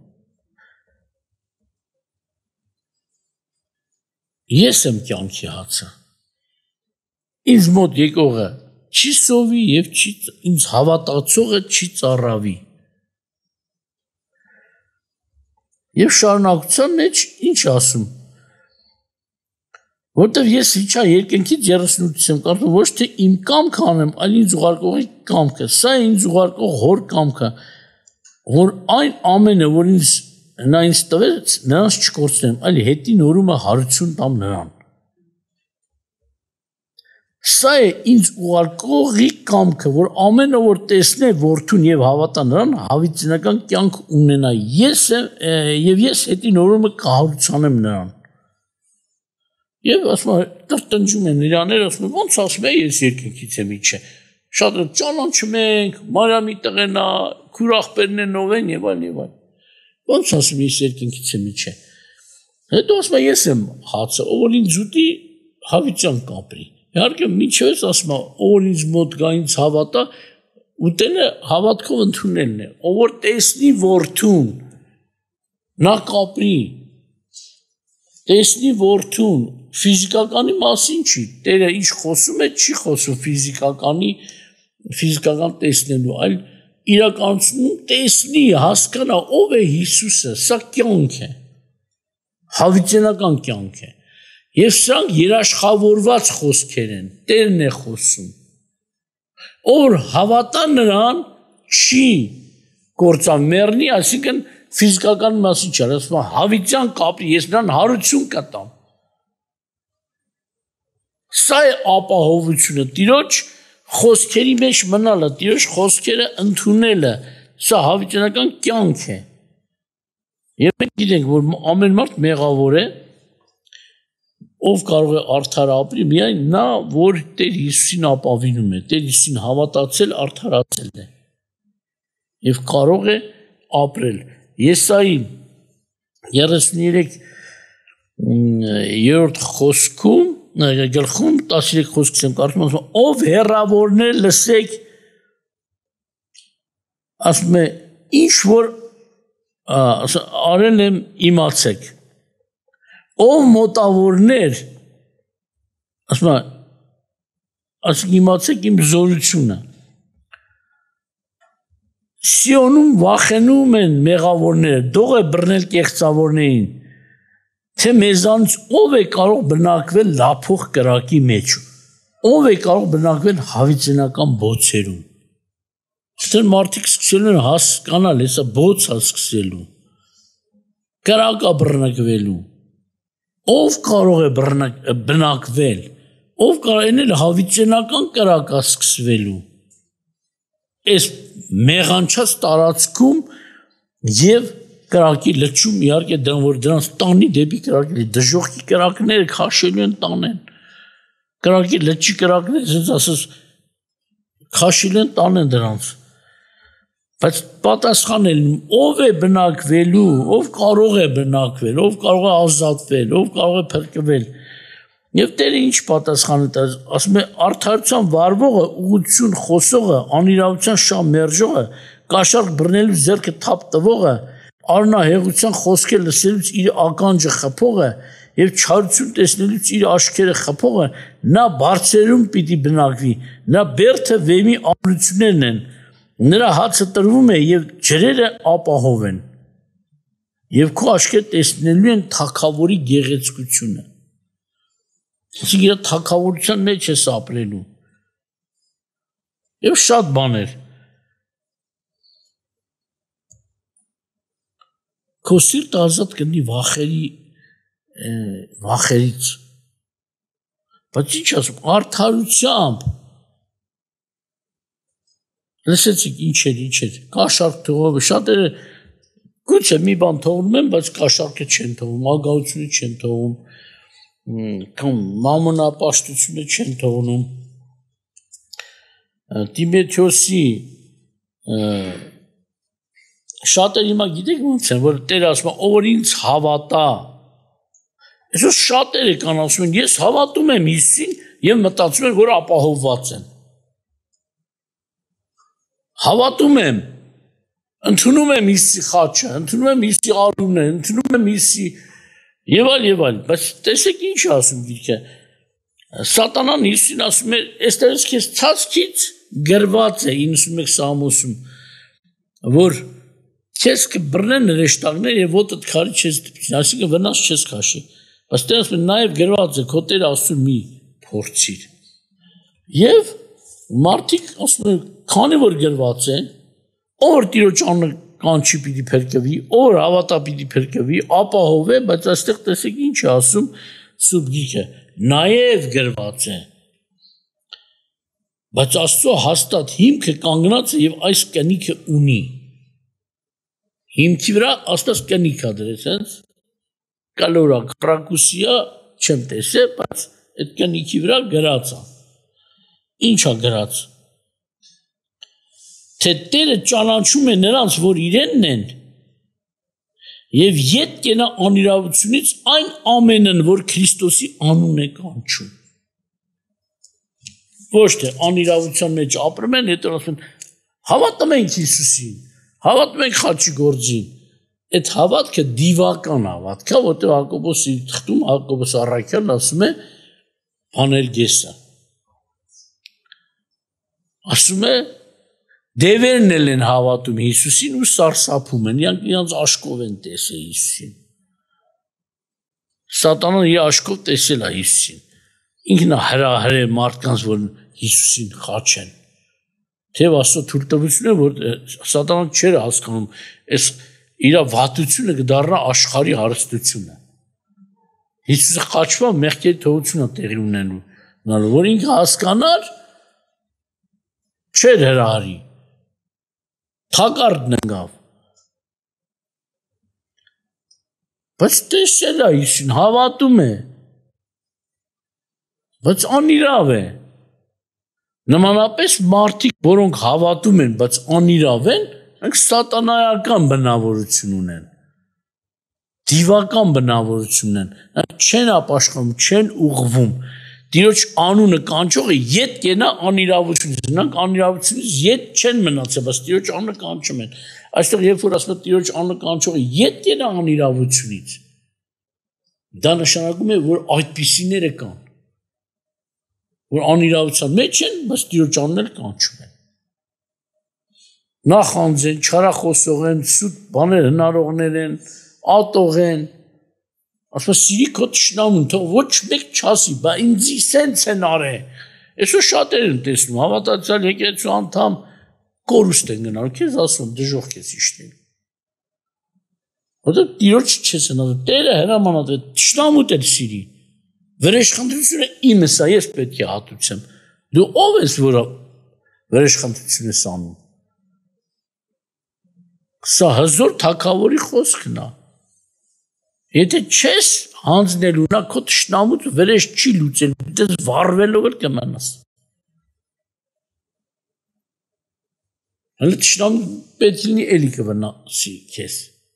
Ես եմ կյանքի հացը։ Ինձ մոտ եկողը չի սովի եւ չի ինձ հավատացողը չի ծառավի։ Եվ շարունակության մեջ ինչ ասում։ Որտեվ ես իջա երկնքից 38-ից եմ կարդում, ոչ թե իմ կամքը անեմ, այլ ինձ ուղարկողի կամքը։ Սա է ինձ ուղարկող հոր կամքը, որ այն ամենը, որ նա ինձ տվեց, նրանց չկորցնեմ, այլ հետի նորումը հարություն տամ նրան։ Սա է ինձ ուղարկողի կամքը, որ ամենը, որ տեսնե որդուն եւ հավատա նրան, հավիտենական կյանք ունենա։ Ես հետի նորումը կհարուցանեմ նրան։ Եվ ասում է, տրտնջում են իրաները, ասում է, ոնց ասում է, ես երկնքից եմ իջե։ Շատ ճանաչում ենք, Մարիամի տղենա, քույր աղբերն ով են եւ այլ եւ այլ։ Ոնց ասում ես երկնքից եմ իջե։ Հետո ասում է, ես եմ հացը, ով ինձ ուտի, հավիտյան կապրի։ Իհարկե, միջևս ասում է, ով ինձ մոտ գա ինձ հավատա, ուտելը հավատքով ընդունելն է։ Ով որ տեսնի որդուն, նա կապրի։ Տեսնի որդուն, ֆիզիկականի մասին չի, Տերը ինչ խոսում է, չի խոսում ֆիզիկական տեսնելու, այլ իրականությունում տեսնի, հասկանա, ով է Հիսուսը, սա կյանք է, հավիտենական կյանք է, և սրանք երաշխավորված խոսքեր են, Տերն է խոսում, ով հավատա նրան չի գործան մեռնի, այսինքն ֆիզիկական մասին չար, ասում է հավիտյան կապրի, ես նրան հարություն կտամ։ Սա է ապահովությունը, Տիրոջ խոսքերի մեջ մնալը, Տիրոջ խոսքերը ընդունելը, սա հավիտենական կյանք է։ Եվ մենք գիտենք, որ ամեն մարդ մեղավոր է, ով կարող է արդար ապրի, միայն նա, որ Տեր Հիսուսին ապավինում է, Տեր Հիսուսին հավատացել, արդարացել է և կարող է ապրել։ Եսայի 33-րդ խոսքում, գլխում 13 խոսքից եմ կարդում, ասում է, ով հեռավորներ լսեք, ասում է, ինչ որ արել եմ իմացեք, ով մոտավորներ, ասում է, իմացեք իմ զորությունը, Սիոնում վախենում են մեղավորները, դող է բռնել կեղծավորներին, թե մեզանից ով է կարող բնակվել լափող կրակի մեջ, ով է կարող բնակվել հավիտենական բոցերում։ Այստեղ մարդիկ սկսելու են հասկանալ, հեսա բոց է սկսելու, կրակ է բռնկվելու, ով կարող է բնակվել, ով կարող է հավիտենական կրակ է սկսվելու, այս մեղանչած տարածքում և կրակի լճում իհարկե դրան, որ դրանց տանի դեպի կրակի, դժողքի կրակները քաշելու են տանեն, կրակի լճի կրակները, ասես ասես, քաշելու են տանեն դրանց, բայց պատասխանել, ով է բնակվելու, ով կարող է բնակվել, ով կարող է ազատվել, ով կարող է փրկվել, և Տերը ինչ պատասխան է տալիս, ասում է արդարության վարվողը, ուղղություն խոսողը, անիրավության շահ մերժողը, կաշառք բռնելու ձեռքը թափ տվողը, արնահեղության խոսքեր լսելուց իր ականջը խփողը և չարություն տեսնելուց իր աչքերը խփողը, նա բարձրերում պիտի բնակվի, նա բերդը վեմի ամրություններն են, նրա հացը տրվում է և ջրերը ապահով են, և քո աչքերը տեսնելու են թագավորի գեղեցկությունը։ Այսինքն իր թագավորության մեջ ես ապրելու։ Եվ շատ բաներ։ քո սիրտը ազատ կլինի վախերից։ Բայց ինչ ասում, արդարությամբ լսեցիք ինչ էր, կաշառք թողով, շատերը գուցե մի բան թողնում են, բայց կաշառքը չեն թողում, ագահությունը չեն թողում, կամ մամոնապաշտությունը չեն թողնում։ Տիմոթեոսի շատերը հիմա գիտեք ոնց են, որ Տերը ասում է, ով ինձ հավատա։ Այսօր շատերը կան ասում են, ես հավատում եմ Հիսուսին եւ մտածում են, որ ապահովված են։ Հավատում եմ, ընդունում եմ Հիսուսի խաչը, ընդունում եմ Հիսուսի արունը, ընդունում եմ Հիսուսի եւ այլ, բայց տեսեք ինչ ասում գիրքը։ Սատանան Հիսուսին ասում է, «Այստեղ քեզ ցածքից գրված է 91 Սամոսում, որ քեզ կբռնեն հրեշտակներ եւ ոտդ քարի չես դպչի, այսինքն վնաս չես քաշի»։ Բայց դեռ ասում են նաեւ գրված է, քո Տերը ասում մի փորձիր։ Եվ մարդիկ ասում են, քանի որ գրված է, ով Տիրոջ անունը կանչի պիտի փրկվի, ով հավատա պիտի փրկվի, ապահով է, բայց այստեղ տեսեք ինչ է ասում Սուրբ Գիրքը, նաեւ գրված է։ Բայց Աստծո հաստատ հիմքը կանգնած է եւ այս կնիքը ունի։ Հիմքի վրա Աստված կնիքա դրեց, հենց կալորա կրակուսիա չեմ տեսել, բայց այդ կնիքի վրա գրած է։ Ինչա գրած։ Թե Տերը ճանաչում է նրանց, որ իրենն են, եւ ետ կենա անիրավությունից այն ամենն, որ Քրիստոսի անուն է կանչում։ Ոչ թե անիրավության մեջ ապրում են, հետո ասում են, հավատում ենք Հիսուսին, հավատում ենք խաչի գործին։ Այդ հավատքը դիվական հավատք է, որտեղ Հակոբոսի թղթում Հակոբոս առաքյալն ասում է Փաներգեսը։ Ասում է դևերն են հավատում Հիսուսին ու սարսափում են, իրանց աշկով են տեսել Հիսուսին։ Սատանան իր աշկով տեսել է Հիսուսին։ Ինքն է հրահրել մարդկանց, որ Հիսուսին խաչեն։ Թեև Աստծո թույլտվությունը, որ Սատանան չէր հասկանում, այս իր վատությունը կդառնա աշխարհի հարստությունը։ Հիսուսը խաչվա մեղքերի թողությունը տեղի ունենալու, որ ինքը հասկանար, չէր հրահարի։ Թակարդն ընկավ։ Բայց տեսել է Հիսուսին, հավատում է։ Բայց անիրավ է։ Նմանապես մարդիկ, որոնք հավատում են, բայց անիրավ են, նրանք սատանայական բնավորություն ունեն։ Դիվական բնավորություն ունեն։ Նրանք չեն ապաշխարում, չեն ուղղվում։ Տիրոջ անունը կանչողը ետ կենա անիրավությունից, նրանք անիրավությունից ետ չեն մնացել, բայց Տիրոջ անունը կանչում են։ Այստեղ երբ որ ասում է Տիրոջ անունը կանչողը ետ կենա անիրավությունից, դա նշանակում է, որ այդպիսիները կան, որ անիրավության մեջ են, բայց Տիրոջ անունն էլ կանչում են։ Նախանձ են, չարախոսող են, սուտ բաներ հնարողներ են, ատող են, ասում սիրի քո թշնամուն, թող ոչ մեկ չասի, բա ինձի սենց են արել։ Այսօր շատեր են տեսնում, հավատացյալ եկեղեցու անդամ կորուստ են գնալու, քեզ ասում դժոխք ես իշտել։ Որտեղ Տիրոջ չես հնազանդում, Տերը հրամանատ է, թշնամուդ էլ սիրի։ Վրեժխնդրությունը իմս է, ես պետք է հատուցեմ։ Դու ով ես, որ վրեժխնդրություն ես անում։ Սա հզոր թագավորի խոսքն է։ Եթե չես հանձնելու, նա քո թշնամուց վրեժ չի լուծել, դες վառվելով էլ կմնաս։ Հələ թշնամու պետք լինի էլի կվնասի քեզ։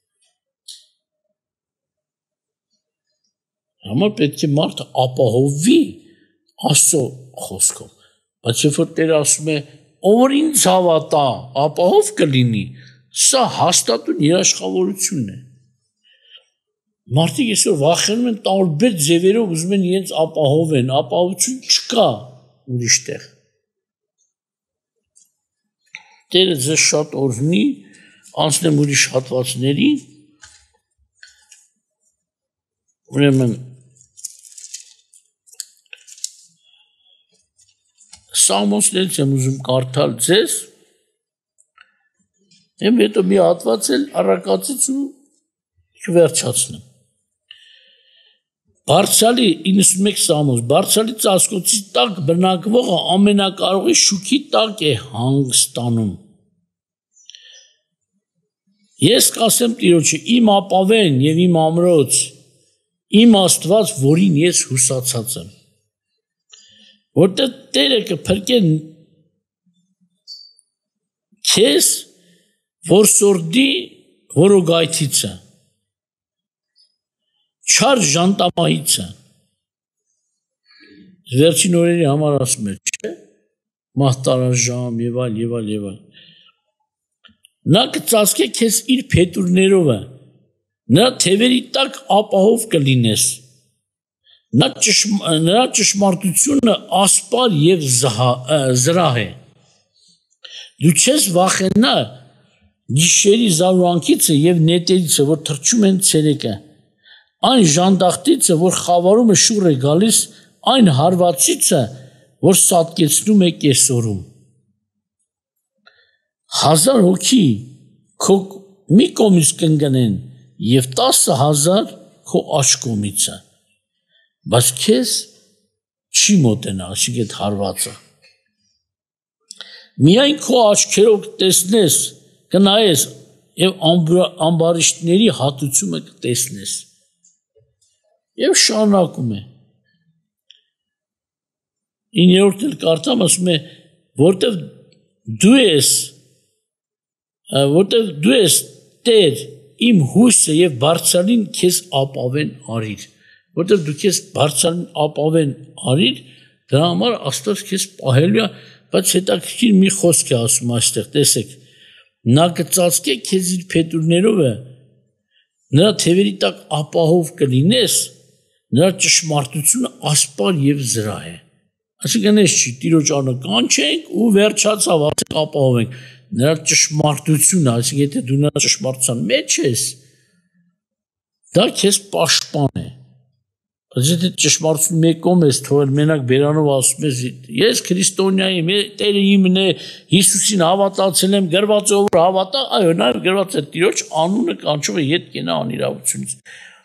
Համար պետք է մարդը ապահովվի Աստծո խոսքով։ Բայց երբ որ Տերը ասում է, ով ինձ հավատա, ապահով կլինի, սա հաստատուն երաշխավորությունն է։ Մարդիկ այսօր վախենում են տարբեր ձևերով ուզում են իրենց ապահովեն, ապահովություն չկա ուրիշ տեղ։ Տերը ձեզ շատ օրհնի, անցնեմ ուրիշ հատվածների, ուրեմն Սամոսներից եմ ուզում կարդալ ձեզ, եմ հետո մի հատված էլ առակացից ու Կվերջացնեմ։ Բարձրալի 91 սամուս, բարձրալի ծածկոցի տակ բնակվողը ամենակարողի շուքի տակ է հանգստանում։ Ես կասեմ Տիրոջը, իմ ապավեն եւ իմ ամրոց, իմ Աստված, որին ես հուսացած եմ։ Որտեղ Տերը կփրկեն քեզ որսորդի որոգայթիցը, չար ժանտամահիցը, վերջին օրերի համար ասում է, չէ, մահտարաժամ եւ այլ եւ այլ եւ այլ։ Նա կծածկե քեզ իր փետուրներով, նրա թևերի տակ ապահով կլինես։ Նրա ճշմարտությունը ասպար եւ զրահ է։ Դու չես վախենա գիշերի զարուրանքիցը եւ նետերիցը, որ թռչում են ցերեկը, այն ժանդախտիցը, որ խավարում է շուռ է գալիս, այն հարվածիցը, որ սատկեցնում է կեսօրում։ 1000 հոգի քո մի կողմից կընկնեն եւ 10,000 քո աջ կողմիցը, բայց քեզ չի մոտենա, այսինքն այդ հարվածը։ Միայն քո աչքերով տեսնես, կնայես եւ ամբարիշտների հատուցումը կտեսնես։ Եվ շարունակում է։ 9-րդ էլ կարդամ, ասում է, որտեվ դու ես Տեր, իմ հույսը եւ բարձրալին քեզ ապավեն արիր։ Որտեվ դու քեզ բարձրալին ապավեն արիր, դրա համար Աստված քեզ պահելու է, բայց հետաքրքիր մի խոսք է ասում այստեղ, տեսեք։ Նա կծածկե քեզ իր փետուրներով, նրա թևերի տակ ապահով կլինես, նրա ճշմարտությունը ասպար եւ զրահ է։ Այսինքն ես չի Տիրոջ անունը կանչենք ու վերջացավ, ապահով ենք։ Նրա ճշմարտությունը, այսինքն եթե դու նրա ճշմարտության մեջ ես, դա քեզ պաշտպան է։ Բայց եթե ճշմարտություն մեկ կողմ ես թողել, մենակ բերանով ասում ես, ես քրիստոնյա եմ, Տերը իմն է, Հիսուսին հավատացել եմ, գրված ով հավատա, այո, նաև գրված է Տիրոջ անունը կանչում է ետ կենա անիրավությունից։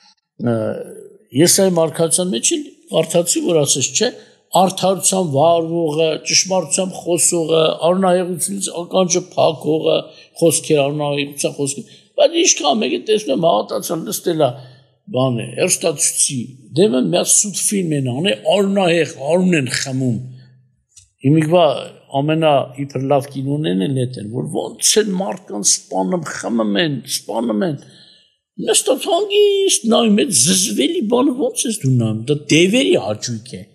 Եսայի մարգարեության մեջ էլ կարդացի, որ ասես չէ, արդարության վարվողը, ճշմարտության խոսողը, արունահեղությունից ականջը փակողը, խոսքեր արունահեղության խոսքեր, բայց ինչքան մեկը տեսնում եմ հավատացան նստել է բան է, հերոստատուցի, դեմը մի հատ սուտ ֆիլմ են անում, արունահեղ, արուն են խմում։ Հիմիկվա ամենա իբր լավ կինոներն են էդ են, որ ոնց են մարդկանց սպանում են, նստած հանգիստ նայում այդ զզվելի բանը ոնց ես դու նայում, դա դևերի հաճույք է։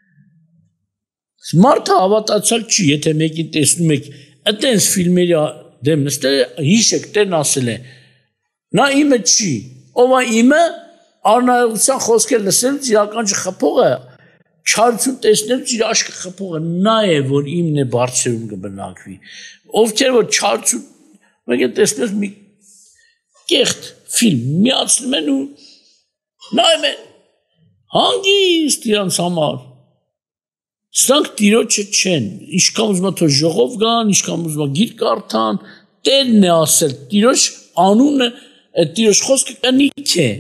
Մարդը հավատացյալ չի, եթե մեկին տեսնում եք, այտենց ֆիլմերի դեմ նստել, հիշեք, Տերն ասել է, նա իմը չի, ով է իմը, արունահեղության խոսքեր լսելուց իր ականջը խփողը, չարություն տեսնելուց իր աչքը խփողը, նա է, որ իմն է բարձրում կբնակվի։ Ովքեր որ չարություն, մեկ է տեսնես մի կեղտ ֆիլմ, միացնում են ու նայում են, հանգիստ իրանց համար։ Սրանք Տիրոջը չեն, ինչքան ուզում է թող ժողով գան, ինչքան ուզում է գիր կարդան, Տերն է ասել, Տիրոջ անունը, Տիրոջ խոսքը կնիք է,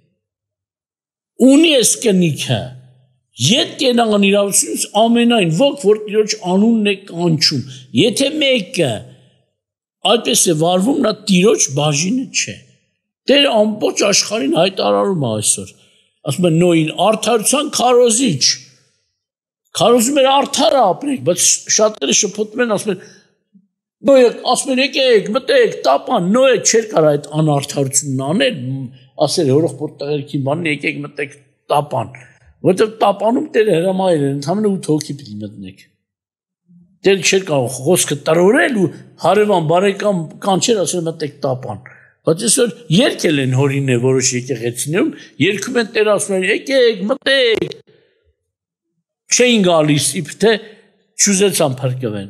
ունի ես կնիքը, ետ կենան իրավությունից ամենայն ոք, որ Տիրոջ անունն է կանչում, եթե մեկը այդպես է վարվում, նա Տիրոջ բաժինը չէ, Տերը ամբողջ աշխարհին հայտարարում է այսօր, ասում է Նոյին, արդարության քարոզիչ, քարոզում էր արդարը ապրեք, բայց շատերը շփոթում են, ասում են, Նոյը, ասում են, եկեք, մտեք, տապան, Նոյը չէր կարող այդ անարդարությունն անել, ասել հորոխբորդ տղերքի բանն, եկեք, մտեք, տապան, որովհետև տապանում Տերը հրամայել էր, ընդհանրապես 8 հոգի պիտի մտնեք։ Տերը չէր կարող խոսքը տրորել ու հարևան բարեկամ կանչել, ասել մտեք տապան։ Բայց այսօր երգել են հորինը որոշ եկեղեցիներում, երգում են Տերը ասում են, եկեք, մտեք, չէին գալիս, իբր թե չուզեցան փրկվեն։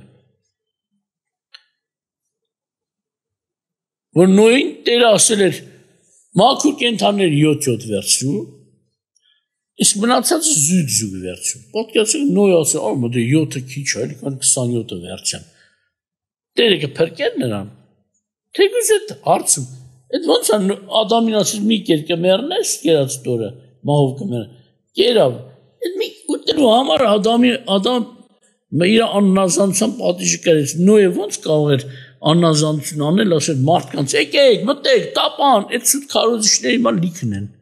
Որ Նոյին Տերը ասել էր, մաքուր կենդաններ 7 վերցրու, իսկ մնացածը զույգ վերցրու։ Պատկերացրեք Նոյը ասել, «Ա դե 7-ը քիչ է, էլի կան 27-ը վերցեմ»։ Տերը կփրկեր նրան։ Թեկուզ այդ հարցում Այդ ոնց է Ադամին ասես մի կեր կմեռնես կերած տորը մահով կմեռ կերավ այդ մի ուտելու համար Ադամ իր աննազանցան պատիժը կրեց Նոյը ոնց կարող էր աննազանություն անել ասել մարդկանց եկեք մտեք տապան այդ սուտ քարոզիչների ման լիքն են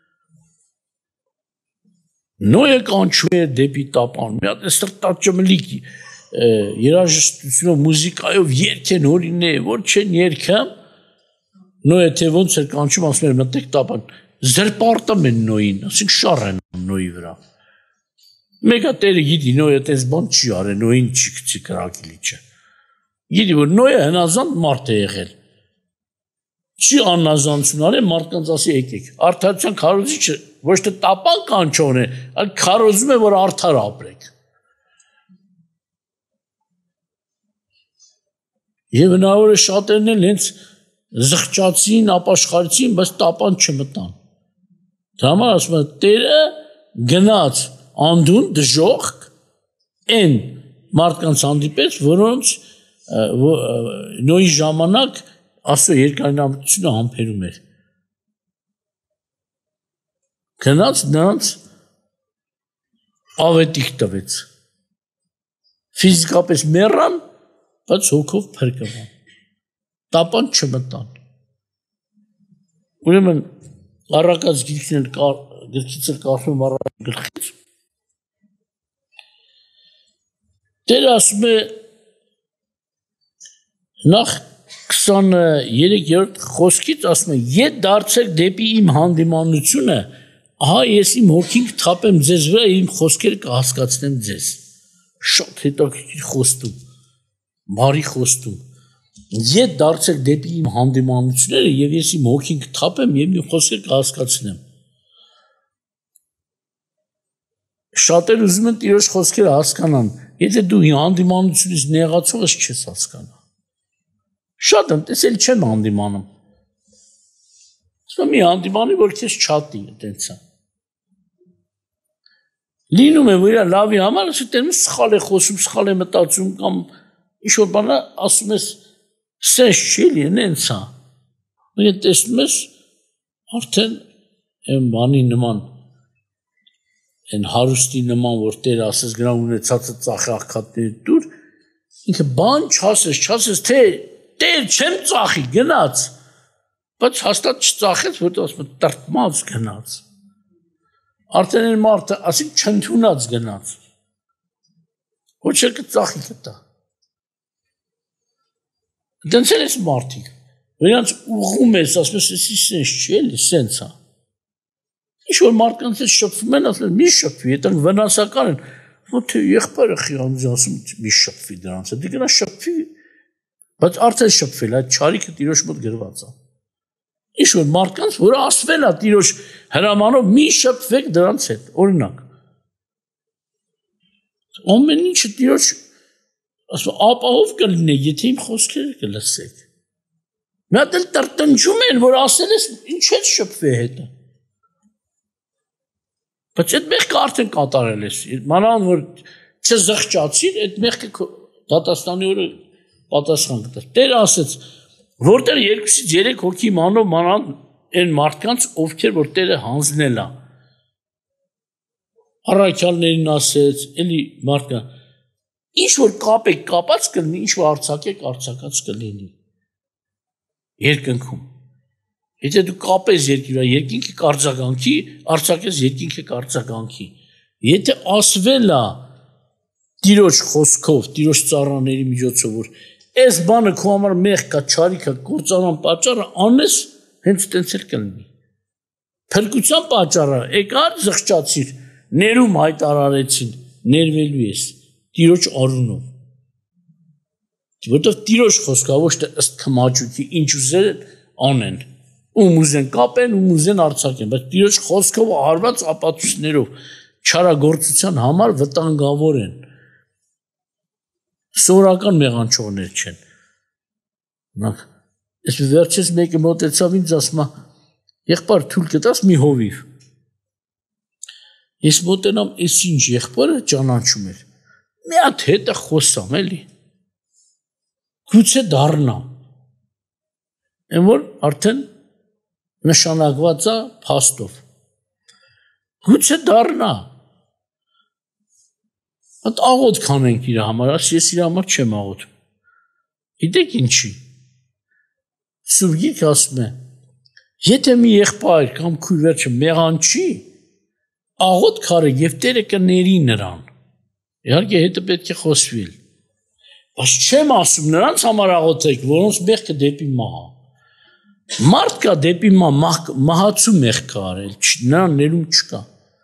Նոյը կանչում է դեպի տապան մի հատ սրտաճմլիկ երաժշտությունով մուզիկայով երգեն հորինե որ չեն երգը Նոյը թե ոնց էր կանչում ասում էր մտեք տապան զրպարտում են Նոյին ասենք շառ են Նոյի վրա Մեկը տերը գիտի Նոյը տես բան չի արել Նոյին չի գցի կրակելի չէ Գիտի որ Նոյը հնազանդ մարդ է եղել չի աննազանություն արել մարդկանց ասի եկեք արդարության քարոզիչը ոչ թե տապան կանչողն է այլ քարոզում է որ արդար ապրեք Եվ հնարավոր է շատերն են հենց զղջացին, ապաշխարեցին, բայց տապան չմտան։ Դա համար ասում եմ, Տերը գնաց անդուն դժոխք այն մարդկանց հանդիպեց, որոնց Նոյի ժամանակ Աստծո երկարամտությունը համբերում էր։ Գնաց նրանց ավետիք տվեց։ Ֆիզիկապես մեռան, բայց հոգով փրկվան։ Տապան չմտան։ Ուրեմն առակած գրքից էլ կարդում առակած գրքից։ Տերը ասում է նախ 23-րդ խոսքից ասում է ետ դարձեք դեպի իմ հանդիմանությունը, ահա ես իմ հոգին կթափեմ ձեզ վրա իմ խոսքերը կհասկացնեմ ձեզ։ Շատ հետաքրքիր խոստում, բարի խոստում։ Ետ դարձեք դեպի իմ հանդիմանությունները եւ ես իմ հոգին կթափեմ եւ իմ խոսքերը կհասկացնեմ։ Շատեր ուզում են Տիրոջ խոսքերը հասկանան, եթե դու հանդիմանությունից նեղացող ես չես հասկանա։ Շատ եմ տեսել չեմ հանդիմանում։ Սա մի հանդիմանի, որ քեզ չատի, այդպես է։ Լինում է, որ իր լավի համար ասում եմ սխալ է խոսում, սխալ է մտածում կամ ինչ-որ բանը ասում ես սենց չի լինի, հենց է։ Մենք տեսնում ես արդեն այն բանի նման այն հարուստի նման, որ Տերը ասես գնա ունեցածը ծախի աղքատների դուր, ինքը բան չասես, թե Տեր չեմ ծախի, գնաց, բայց հաստատ չծախեց, որտեղ ասում է տրտմած գնաց։ Արդեն այն մարդը ասիկ չընդունած գնաց։ Ոչ էլ կծախի կտա։ Դենցել ես մարդիկ, վրանց ուղում ես, ասում ես, սենց չի էլի, սենց է։ Ինչ-որ մարդկանց ես շպվում են, ասում են, մի շպվի, հետանք վնասական են, թե եղբայրը խիանձ ասում, մի շպվի դրանց, դի գնա շպվի, բայց արդեն շպվել, այդ չարիքը Տիրոջ մոտ գրված է։ Ինչ-որ մարդկանց, որը ասվել է Տիրոջ հրամանով, մի շպվեք դրանց հետ, օրինակ։ Ամեն ինչը Տիրոջ ասում ապահով կլինի, եթե իմ խոսքերը կլսեք։ Մի հատ էլ տրտնջում են, որ ասել ես, ինչ ես շպվի հետը։ Բայց այդ մեղքը արդեն կատարել ես, մանավանդ որ չզղջացիր, այդ մեղքը դատաստանի օրը պատասխան կտաս։ Տերը ասեց, որտեղ 2-ից 3 հոգի մանով մանավանդ այն մարդկանց, ովքեր որ Տերը հանձնել է։ Առաքյալներին ասեց, էլի մարդկան, ինչ որ կապեք կապած կլինի, ինչ որ արձակեք արձակած կլինի։ Երկնքում։ Եթե դու կապես երկինքը կարձագանքի, արձակես երկինքը կարձագանքի։ Եթե ասվել է Տիրոջ խոսքով, Տիրոջ ծառաների միջոցով, որ այս բանը քո համար մեղք կա, չարիք է, կործանան պատճառը, անես հենց տենց էլ կլինի։ Փրկության պատճառը, եկար զղջացիր, ներում հայտարարեցին, ներվելու ես Տիրոջ արունով։ Որտեղ Տիրոջ խոսքա ոչ թե ըստ քմաճուքի ինչ ուզեն անեն, ում ուզեն կապեն, ում ուզեն արձակեն, բայց Տիրոջ խոսքով արված ապացույցներով չարագործության համար վտանգավոր են։ Սովորական մեղանչողներ չեն։ Ես վերջից մեկը մոտեցավ ինձ ասում է, եղբայր թույլ կտաս մի հովիվ։ Ես մոտենամ, այս ինչ եղբայրը ճանաչում էր։ Մի հատ հետը խոսամ էլի։ Գուցե դառնա։ Այն որ արդեն նշանակված է փաստով։ Գուցե դառնա։ Այդ աղոտ կանենք իր համար, ես իր համար չեմ աղոթում։ Գիտեք ինչի։ Սուրբ Գիրքը ասում է, եթե մի եղբայր կամ քույր վերջը մեղանչի, աղոտ քարը եւ Տերը կների նրան։ Իհարկե հետը պետք է խոսվի։ Բայց չեմ ասում նրանց համար աղոթեք, որոնց մեղքը դեպի մահ է։ Մարդ կա դեպի մահացու մեղք կա արել, նրան ներում չկա։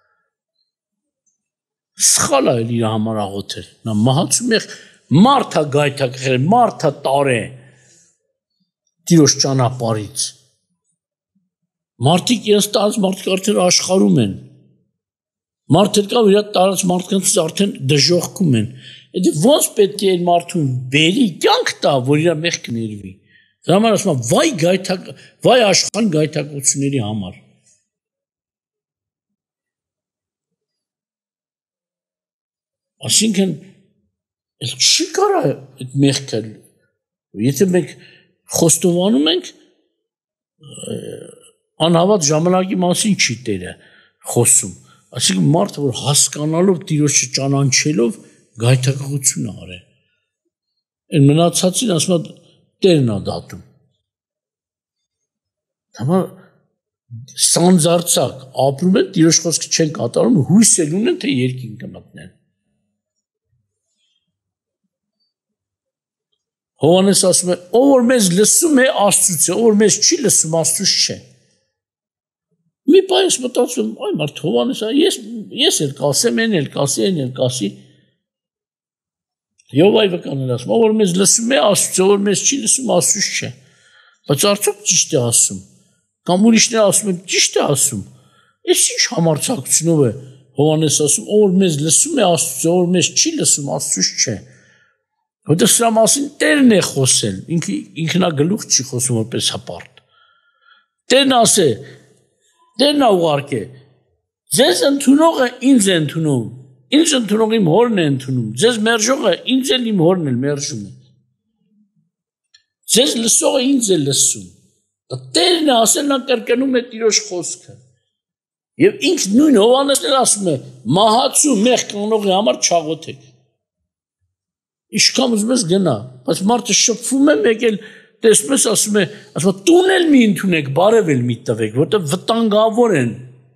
Սխալ է իր համար աղոթել։ Նա մահացու մեղք մարդ է գայթակղել, մարդ է տարե Տիրոջ ճանապարհից։ Մարդիկ իրենց տարած մարդիկ արդեն աշխարհում են։ Մարդիկ կա իր տարած մարդկանց արդեն դժոխքում են։ Եթե ոնց պետք է այն մարդուն բերի կյանք տա, որ իր մեղքը ներվի։ Դրա համար ասում եմ, վայ աշխարհ գայթակղությունների համար։ Այսինքն չի կարա այդ մեղքը, եթե մենք խոստովանում ենք, անհավատ ժամանակի մասին չի Տերը խոսում։ Այսինքն մարդը, որ հասկանալով Տիրոջը ճանաչելով գայթակղություն արե։ Այն մնացածին ասում է Տերն է դատում։ Համար սանձարձակ ապրում են, Տիրոջ խոսքը չեն կատարում, հույս էլ ունեն, թե երկին կմտնեն։ Հովհաննես ասում է, ով որ մեզ լսում է Աստծուց է, ով որ մեզ չի լսում Աստծուց չէ։ Մի բան ես մտածում, այ մարդ Հովհաննես, ես էլ կասեմ, այն էլ կասի, այն էլ կասի։ Եովայ վկանն ասում, ով որ մեզ լսում է Աստծուց, ով որ մեզ չի լսում Աստծուց չէ։ Բայց արդյոք ճիշտ է ասում։ Կամ ուրիշները ասում են, ճիշտ է ասում։ Այս ինչ համարձակությունով է Հովհաննես ասում, ով որ մեզ լսում է Աստծուց, ով որ մեզ չի լսում Աստծուց չէ։ Որտեղ սրա մասին Տերն է խոսել, ինքնագլուխ չի խոսում որպես հպարտ։ Տերն ասե, Տերն է ուղարկե, ձեզ ընդունողը ինձ է ընդունում, ինձ ընդունողը իմ հորն է ընդունում, ձեզ մերժողը ինձ էլ իմ հորն էլ մերժում է։ Ձեզ լսողը ինձ է լսում։ Տերն է ասել, նա կրկնում է Տիրոջ խոսքը։ Եվ ինքն նույն Հովհաննեսն էլ ասում է, մահացու մեղք կանողի համար չաղոթեք։ Ինչքան ուզում ես գնա, բայց մարդը շփվում է, մեկ էլ տեսնում ես ասում է, տուն էլ մի ընդունեք, բարև էլ մի տվեք, որտեղ վտանգավոր են։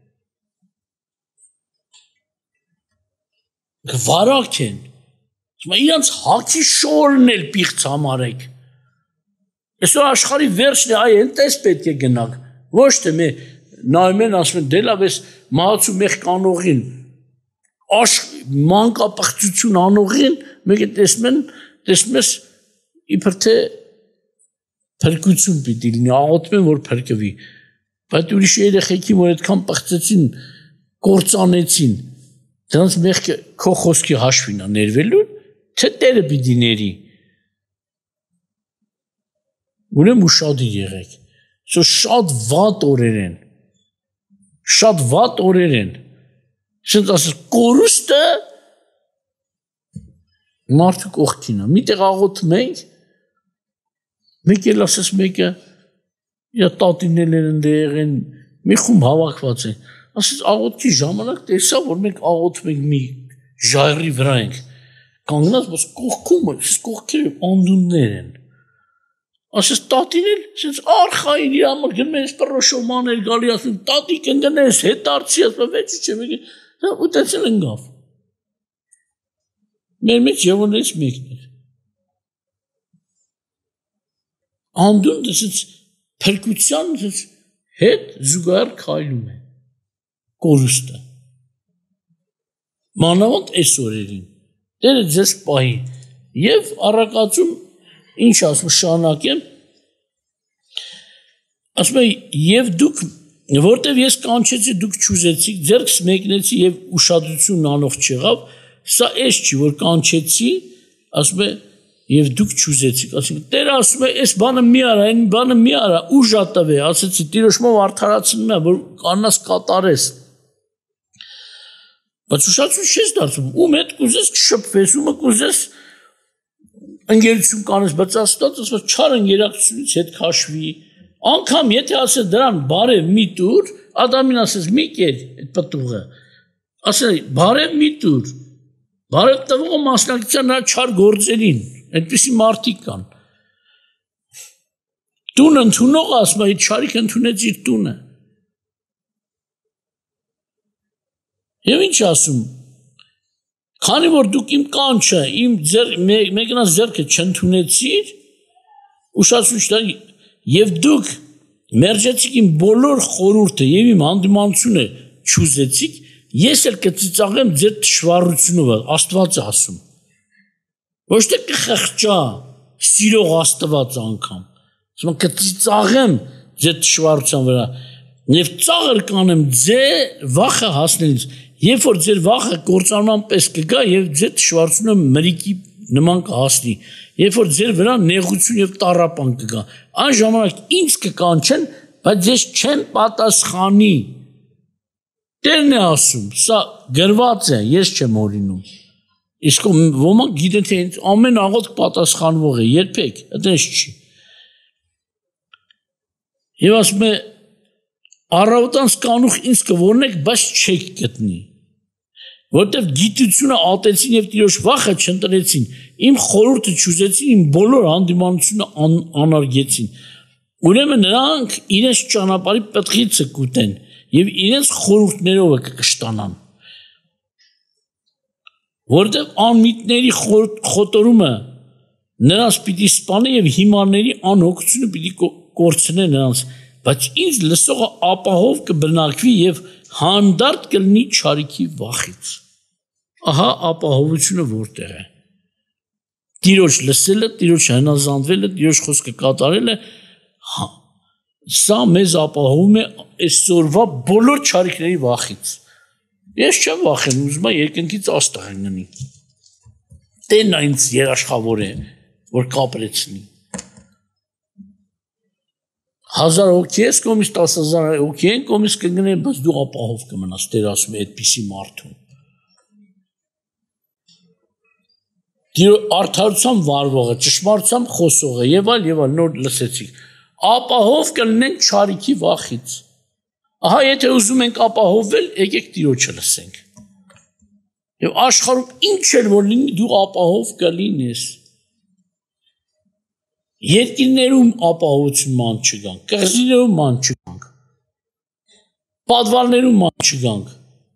Վարակ են։ Իրանց հագի շորն էլ պիղծ համարեք։ Այսօր աշխարհի վերջն է, այ այնտես պետք է գնանք։ Ոչ թե մեր նայում են, ասում են, դե լավ ես մահացու մեղք կանողին, մանկապղծություն անողին, մեկ է տեսնում ես իբր թե փրկություն պիտի լինի, աղոթում են, որ փրկվի։ Բայց ուրիշ երեխեքին, որ այդքան պղծեցին, կործանեցին, դրանց մեղքը քո խոսքի հաշվին է ներվելու, թե Տերը պիտի ների։ Ուրեմն ուշադիր եղեք։ Շատ վատ օրեր են։ Շատ վատ օրեր են։ Շենց ասես կորուստը մարդու կողքին է։ Միտեղ աղոթում ենք, մեկ էլ ասես մեկը իր տատինել են դեղ են, մի խումբ հավաքված են։ Ասես աղոթքի ժամանակ տեսա, որ մենք աղոթում ենք մի ժայռի վրա ենք։ Կանգնած, բայց կողքում, կողքերը անդուններ են։ Ասես տատինել, ասես արխային իր համար գնում են սպրոշոմաներ գալի, ասում տատիկ ընկնես, հետ արցի, ասում վեցի չէ, մեկը ուտեցել ընգավ։ Մեր մեջ ևոնից մեկն էր։ Անդուն դեսից փրկության հետ զուգահեռ քայլում է կորուստը։ Մանավանդ այս օրերին Տերը ձեզ պահի եւ առակացում ինչ ասում շարունակեմ ասում է եւ դուք որտեւ ես կանչեցի դուք չուզեցիք ձեռքս մեկնեցի եւ ուշադրություն անող չեղավ սա էս չի որ կանչեցի ասում է եւ դուք չուզեցիք ասում Տերը ասում է այս բանը մի արա այն բանը մի արա ուժ ատվե ասեցի Տիրոջով արդարացնում է որ կանաս կատարես բայց ուշադրություն չես դարձում ում հետ կուզես կշփվես ումը կուզես ընկերություն կանես բայց Աստված ասում է չար ընկերակցությունից հետ քաշվի Անկամ եթե ասես դրան բարև մի տուր, Ադամին ասես մի կեր այդ պտուղը։ Ասես բարև մի տուր։ Բարև տվողը մասնակցության նրա չար գործերին, այդպիսի մարդիկ կան։ Տուն ընդունողը ասում է, այդ շարիք ընդունեց իր տունը։ Եվ ինչ ասում, քանի որ դուք իմ կանչը, իմ մեկնած ձեռքը չընդունեցիր, ուշացույց եւ դուք մերժեցիք իմ բոլոր խորհուրդը եւ իմ հանդիմանությունը չուզեցիք, ես էլ կծիծաղեմ ձեր թշվառությունով, Աստված է ասում։ Ոչ թե կխղճա, սիրող Աստված անգամ, ասում կծիծաղեմ ձեր թշվառության վրա եւ ծաղր կանեմ ձեր վախը հասնելիս, երբ որ ձեր վախը կործանման պես կգա եւ ձեր թշվառությունը մրիկի նման կհասնի, երբ որ ձեր վրա նեղություն եւ տառապան կգա, այն ժամանակ ինձ կկանչեն, բայց ես չեմ պատասխանի։ Տերն է ասում, սա գրված է, ես չեմ օրինում։ Իսկ ոմանք գիտեն թե ամեն աղոթք պատասխանվող է, երբեք, այդպես չի։ Եվ ասում է առավոտանց կանուխ ինձ կորնեք, բայց չեք գտնի։ Որտեվ գիտությունը ատեցին եւ Տիրոջ վախը չընտրեցին, իմ խորհուրդը չուզեցին, իմ բոլոր հանդիմանությունը անարգեցին։ Ուրեմն նրանք իրենց ճանապարհի պտղիցը կուտեն եւ իրենց խորհուրդներով կկշտանան։ Որտեվ անմիտների խոտորումը նրանց պիտի սպանի եւ հիմարների անհոգությունը պիտի կորցնե նրանց, բայց ինձ լսողը ապահով կբնակվի եւ հանդարտ կլինի չարիքի վախից։ Ահա ապահովությունը որտեղ է։ Տիրոջ լսելը, Տիրոջ հնազանդվելը, Տիրոջ խոսքը կատարելը, սա մեզ ապահովում է այսօրվա բոլոր չարիքների վախից։ Ես չեմ վախենում, ուզում եմ երկնքից աստղ ընկնի։ Տերն ինձ երաշխավոր է, որ կապրեցնի։ 1000 հոգի ես կողմից 10,000 հոգի են կողմից կգնեն, բայց դու ապահով կմնաս, Տեր ասում է այդպիսի մարդուն։ Արդարությամբ վարվողը, ճշմարտությամբ խոսողը եւ այլ նոր լսեցիք։ Ապահով կլինեն չարիքի վախից։ Ահա եթե ուզում ենք ապահովվել, եկեք Տիրոջը լսենք։ Եվ աշխարհում ինչ էլ որ լինի, դու ապահով կլինես։ Երկիրներում ապահովություն ման չգանք, կղզիներում ման չգանք, պատվալներում ման չգանք,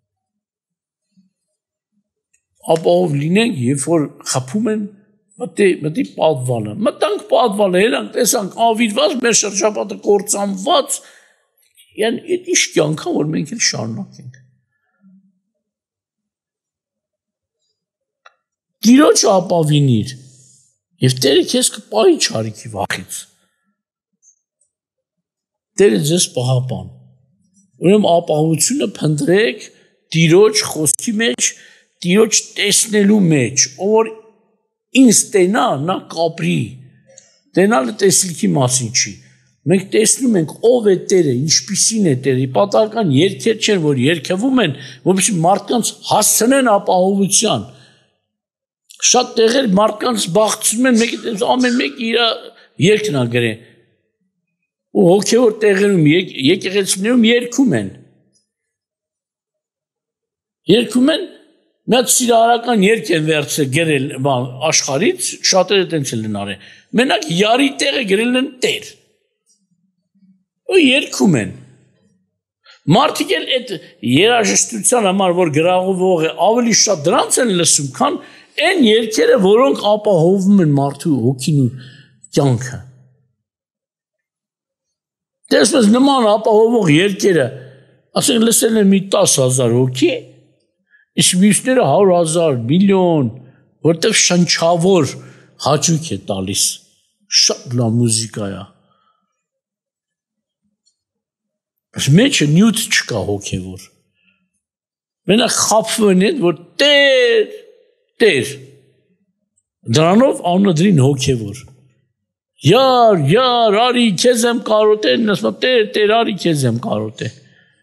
ապահով լինենք, երբ որ խփում են մտի պատվալը, մտանք պատվալը, ելանք, տեսանք ավիրված, մեր շրջապատը կործանված, yəni այդ ինչ կյանք է, որ մենք էլ շարունակենք։ Տիրոջ ապավինիր, և Տերը քեզ կպահի չարիքի վախից։ Տերը ձեզ պահապան։ Ուրեմն ապահովությունը փնտրեք Տիրոջ խոսքի մեջ, Տիրոջ տեսնելու մեջ, ով որ ինձ տենա, նա կապրի։ Տենալը տեսիլքի մասին չի։ Մենք տեսնում ենք ով է Տերը, ինչպիսին է Տերը, պատահական երգեր չեն, որ երգվում են, որպեսզի մարդկանց հասցնեն ապահովության։ Շատ տեղեր մարդկանց բաղցնում են, ամեն մեկը իր երգն է գրել։ Ու հոգևոր տեղերում, եկեղեցիներում երգում են։ Երգում են, մի հատ սիրահարական երգ են վերցրել գրել աշխարհից, շատերը տենց են արել։ Մենակ յարի տեղը գրել են Տեր։ Ու երգում են։ Մարդիկ էլ այդ երաժշտության համար, որ գրողը ավելի շատ դրանց են լսում, քան այն երգերը, որոնք ապահովում են մարդու հոգին ու կյանքը։ Տեսնես նման ապահովող երգերը, ասենք լսել են մի 10,000 հոգի, իսկ մյուսները 100,000, միլիոն, որտեղ շնչավոր հաճույք է տալիս, շատ լավ մուզիկա է։ Մեջը նյութ չկա հոգևոր։ Մենակ խաբվում են, որ Տեր, դրանով անունը հոգևոր։ Յար, արի, քեզ եմ կարոտել, ասում Տեր, արի, քեզ եմ կարոտել։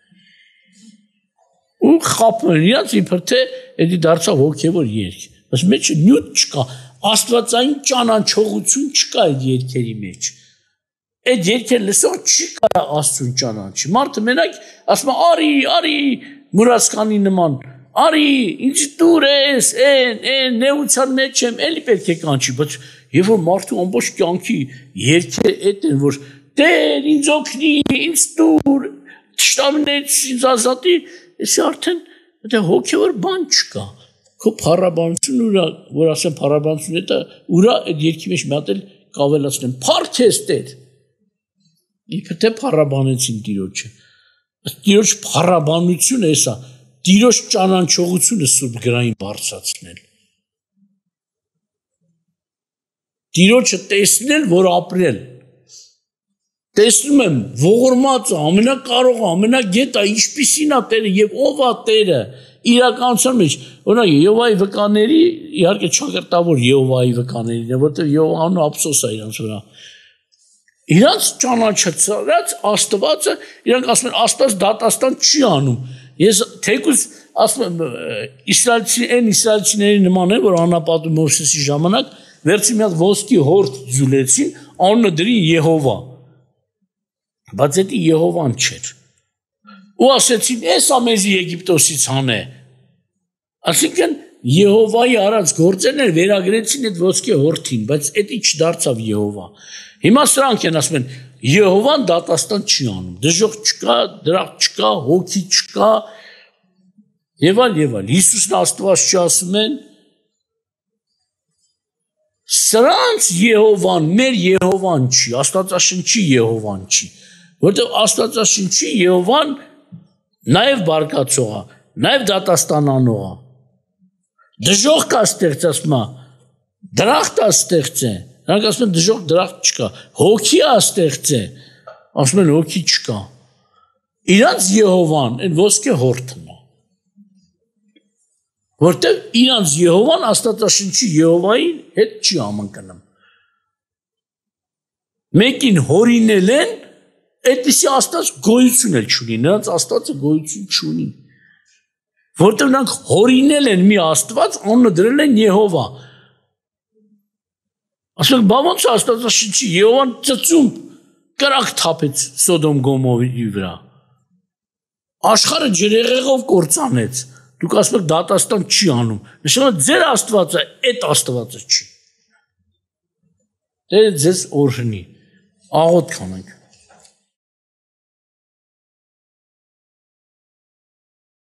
Ու խաբում են, իրանց իբր թե էդի դարձավ հոգևոր երգ։ Բայց մեջը նյութ չկա, աստվածային ճանաչողություն չկա այդ երգերի մեջ։ այդ երկեր լսող չի կարա Աստծուն ճանաչի։ Մարդը մենակ ասում է արի մուրացկանի նման, արի ինձ դուր ես, այն նեության մեջ եմ, էլի պետք է կանչի, բայց եւ որ մարդու ամբողջ կյանքի երկերը այդ են, որ Տեր ինձ օգնի, ինձ դուր, թշնամիներից ինձ ազատի, այսի արդեն դա հոգևոր բան չկա։ Քո փառաբանությունը ուրա, որ ասեմ փառաբանությունը դա ուրա այդ երկի մեջ մի հատ էլ կավելացնեմ։ Փառք ես Տեր։ Իբր թե փառաբանեցին Տիրոջը։ Տիրոջ փառաբանությունը էսա, Տիրոջ ճանաչողությունը Սուրբ գրային բարձրացնել։ Տիրոջը տեսնել, որ ապրել։ Տեսնում եմ ողորմածը, ամենակարողը, ամենագետը, ինչպիսին է Տերը եւ ով է Տերը իրականության մեջ։ Օրինակ Եհովայի վկաների իհարկե ճակերտավոր Եհովայի վկաներին է, որտեղ Եհովան ափսոս է իրանց վրա։ Իրանց ճանաչած Աստվածը, իրանք ասում են Աստված դատաստան չի անում։ Ես թեկուզ ասում եմ իսրայելցիների նման է, որ անապատում Մովսեսի ժամանակ վերցին մի հատ ոսկի հորդ ձուլեցին, անունը դրին Եհովա։ Բայց դա Եհովան չէր։ Ու ասեցին, «Էս ամեզի Եգիպտոսից հանե»։ Այսինքն Եհովայի արած գործերն վերագրեցին այդ ոսկե հորթին, բայց դա չդարձավ Եհովա։ Հիմա սրանք են ասում են, Եհովան դատաստան չի անում, դժոխք չկա, դրախտ չկա, հոգի չկա, եւ այլ։ Հիսուսն Աստված չասում են։ Սրանց Եհովան, մեր Եհովան չի, Աստվածաշնչի Եհովան չի, որտեղ Աստվածաշնչի Եհովան նաև բարկացող է, նաև դատաստան անող է։ Դժոխք է ստեղծում, դրախտ է ստեղծել, նրանք ասում են դժոխք դրախտ չկա, հոգի է ստեղծել, ասում են հոգի չկա։ Իրանց Եհովան այն ոսկե հորթն է, որտեղ իրանց Եհովան Աստվածաշնչի Եհովայի հետ չի համընկնում։ Մեկին հորինել են, այդպիսի Աստված գոյություն էլ չունի, նրանց Աստվածը գոյություն չունի։ Որտեղ նրանք հորինել են մի Աստված, անունը դրել են Եհովա։ Ասում են, բա ոնց է Աստվածաշնչի Եհովան ծծում կրակ թափեց Սոդոմ Գոմորի վրա։ Աշխարհը ջրեղեղով կործանեց։ Դուք ասում եք դատաստան չի անում։ Նշանակում է ձեր Աստվածը այդ Աստվածը չի։ Դե ձեզ օրհնի։ Աղոթք անենք։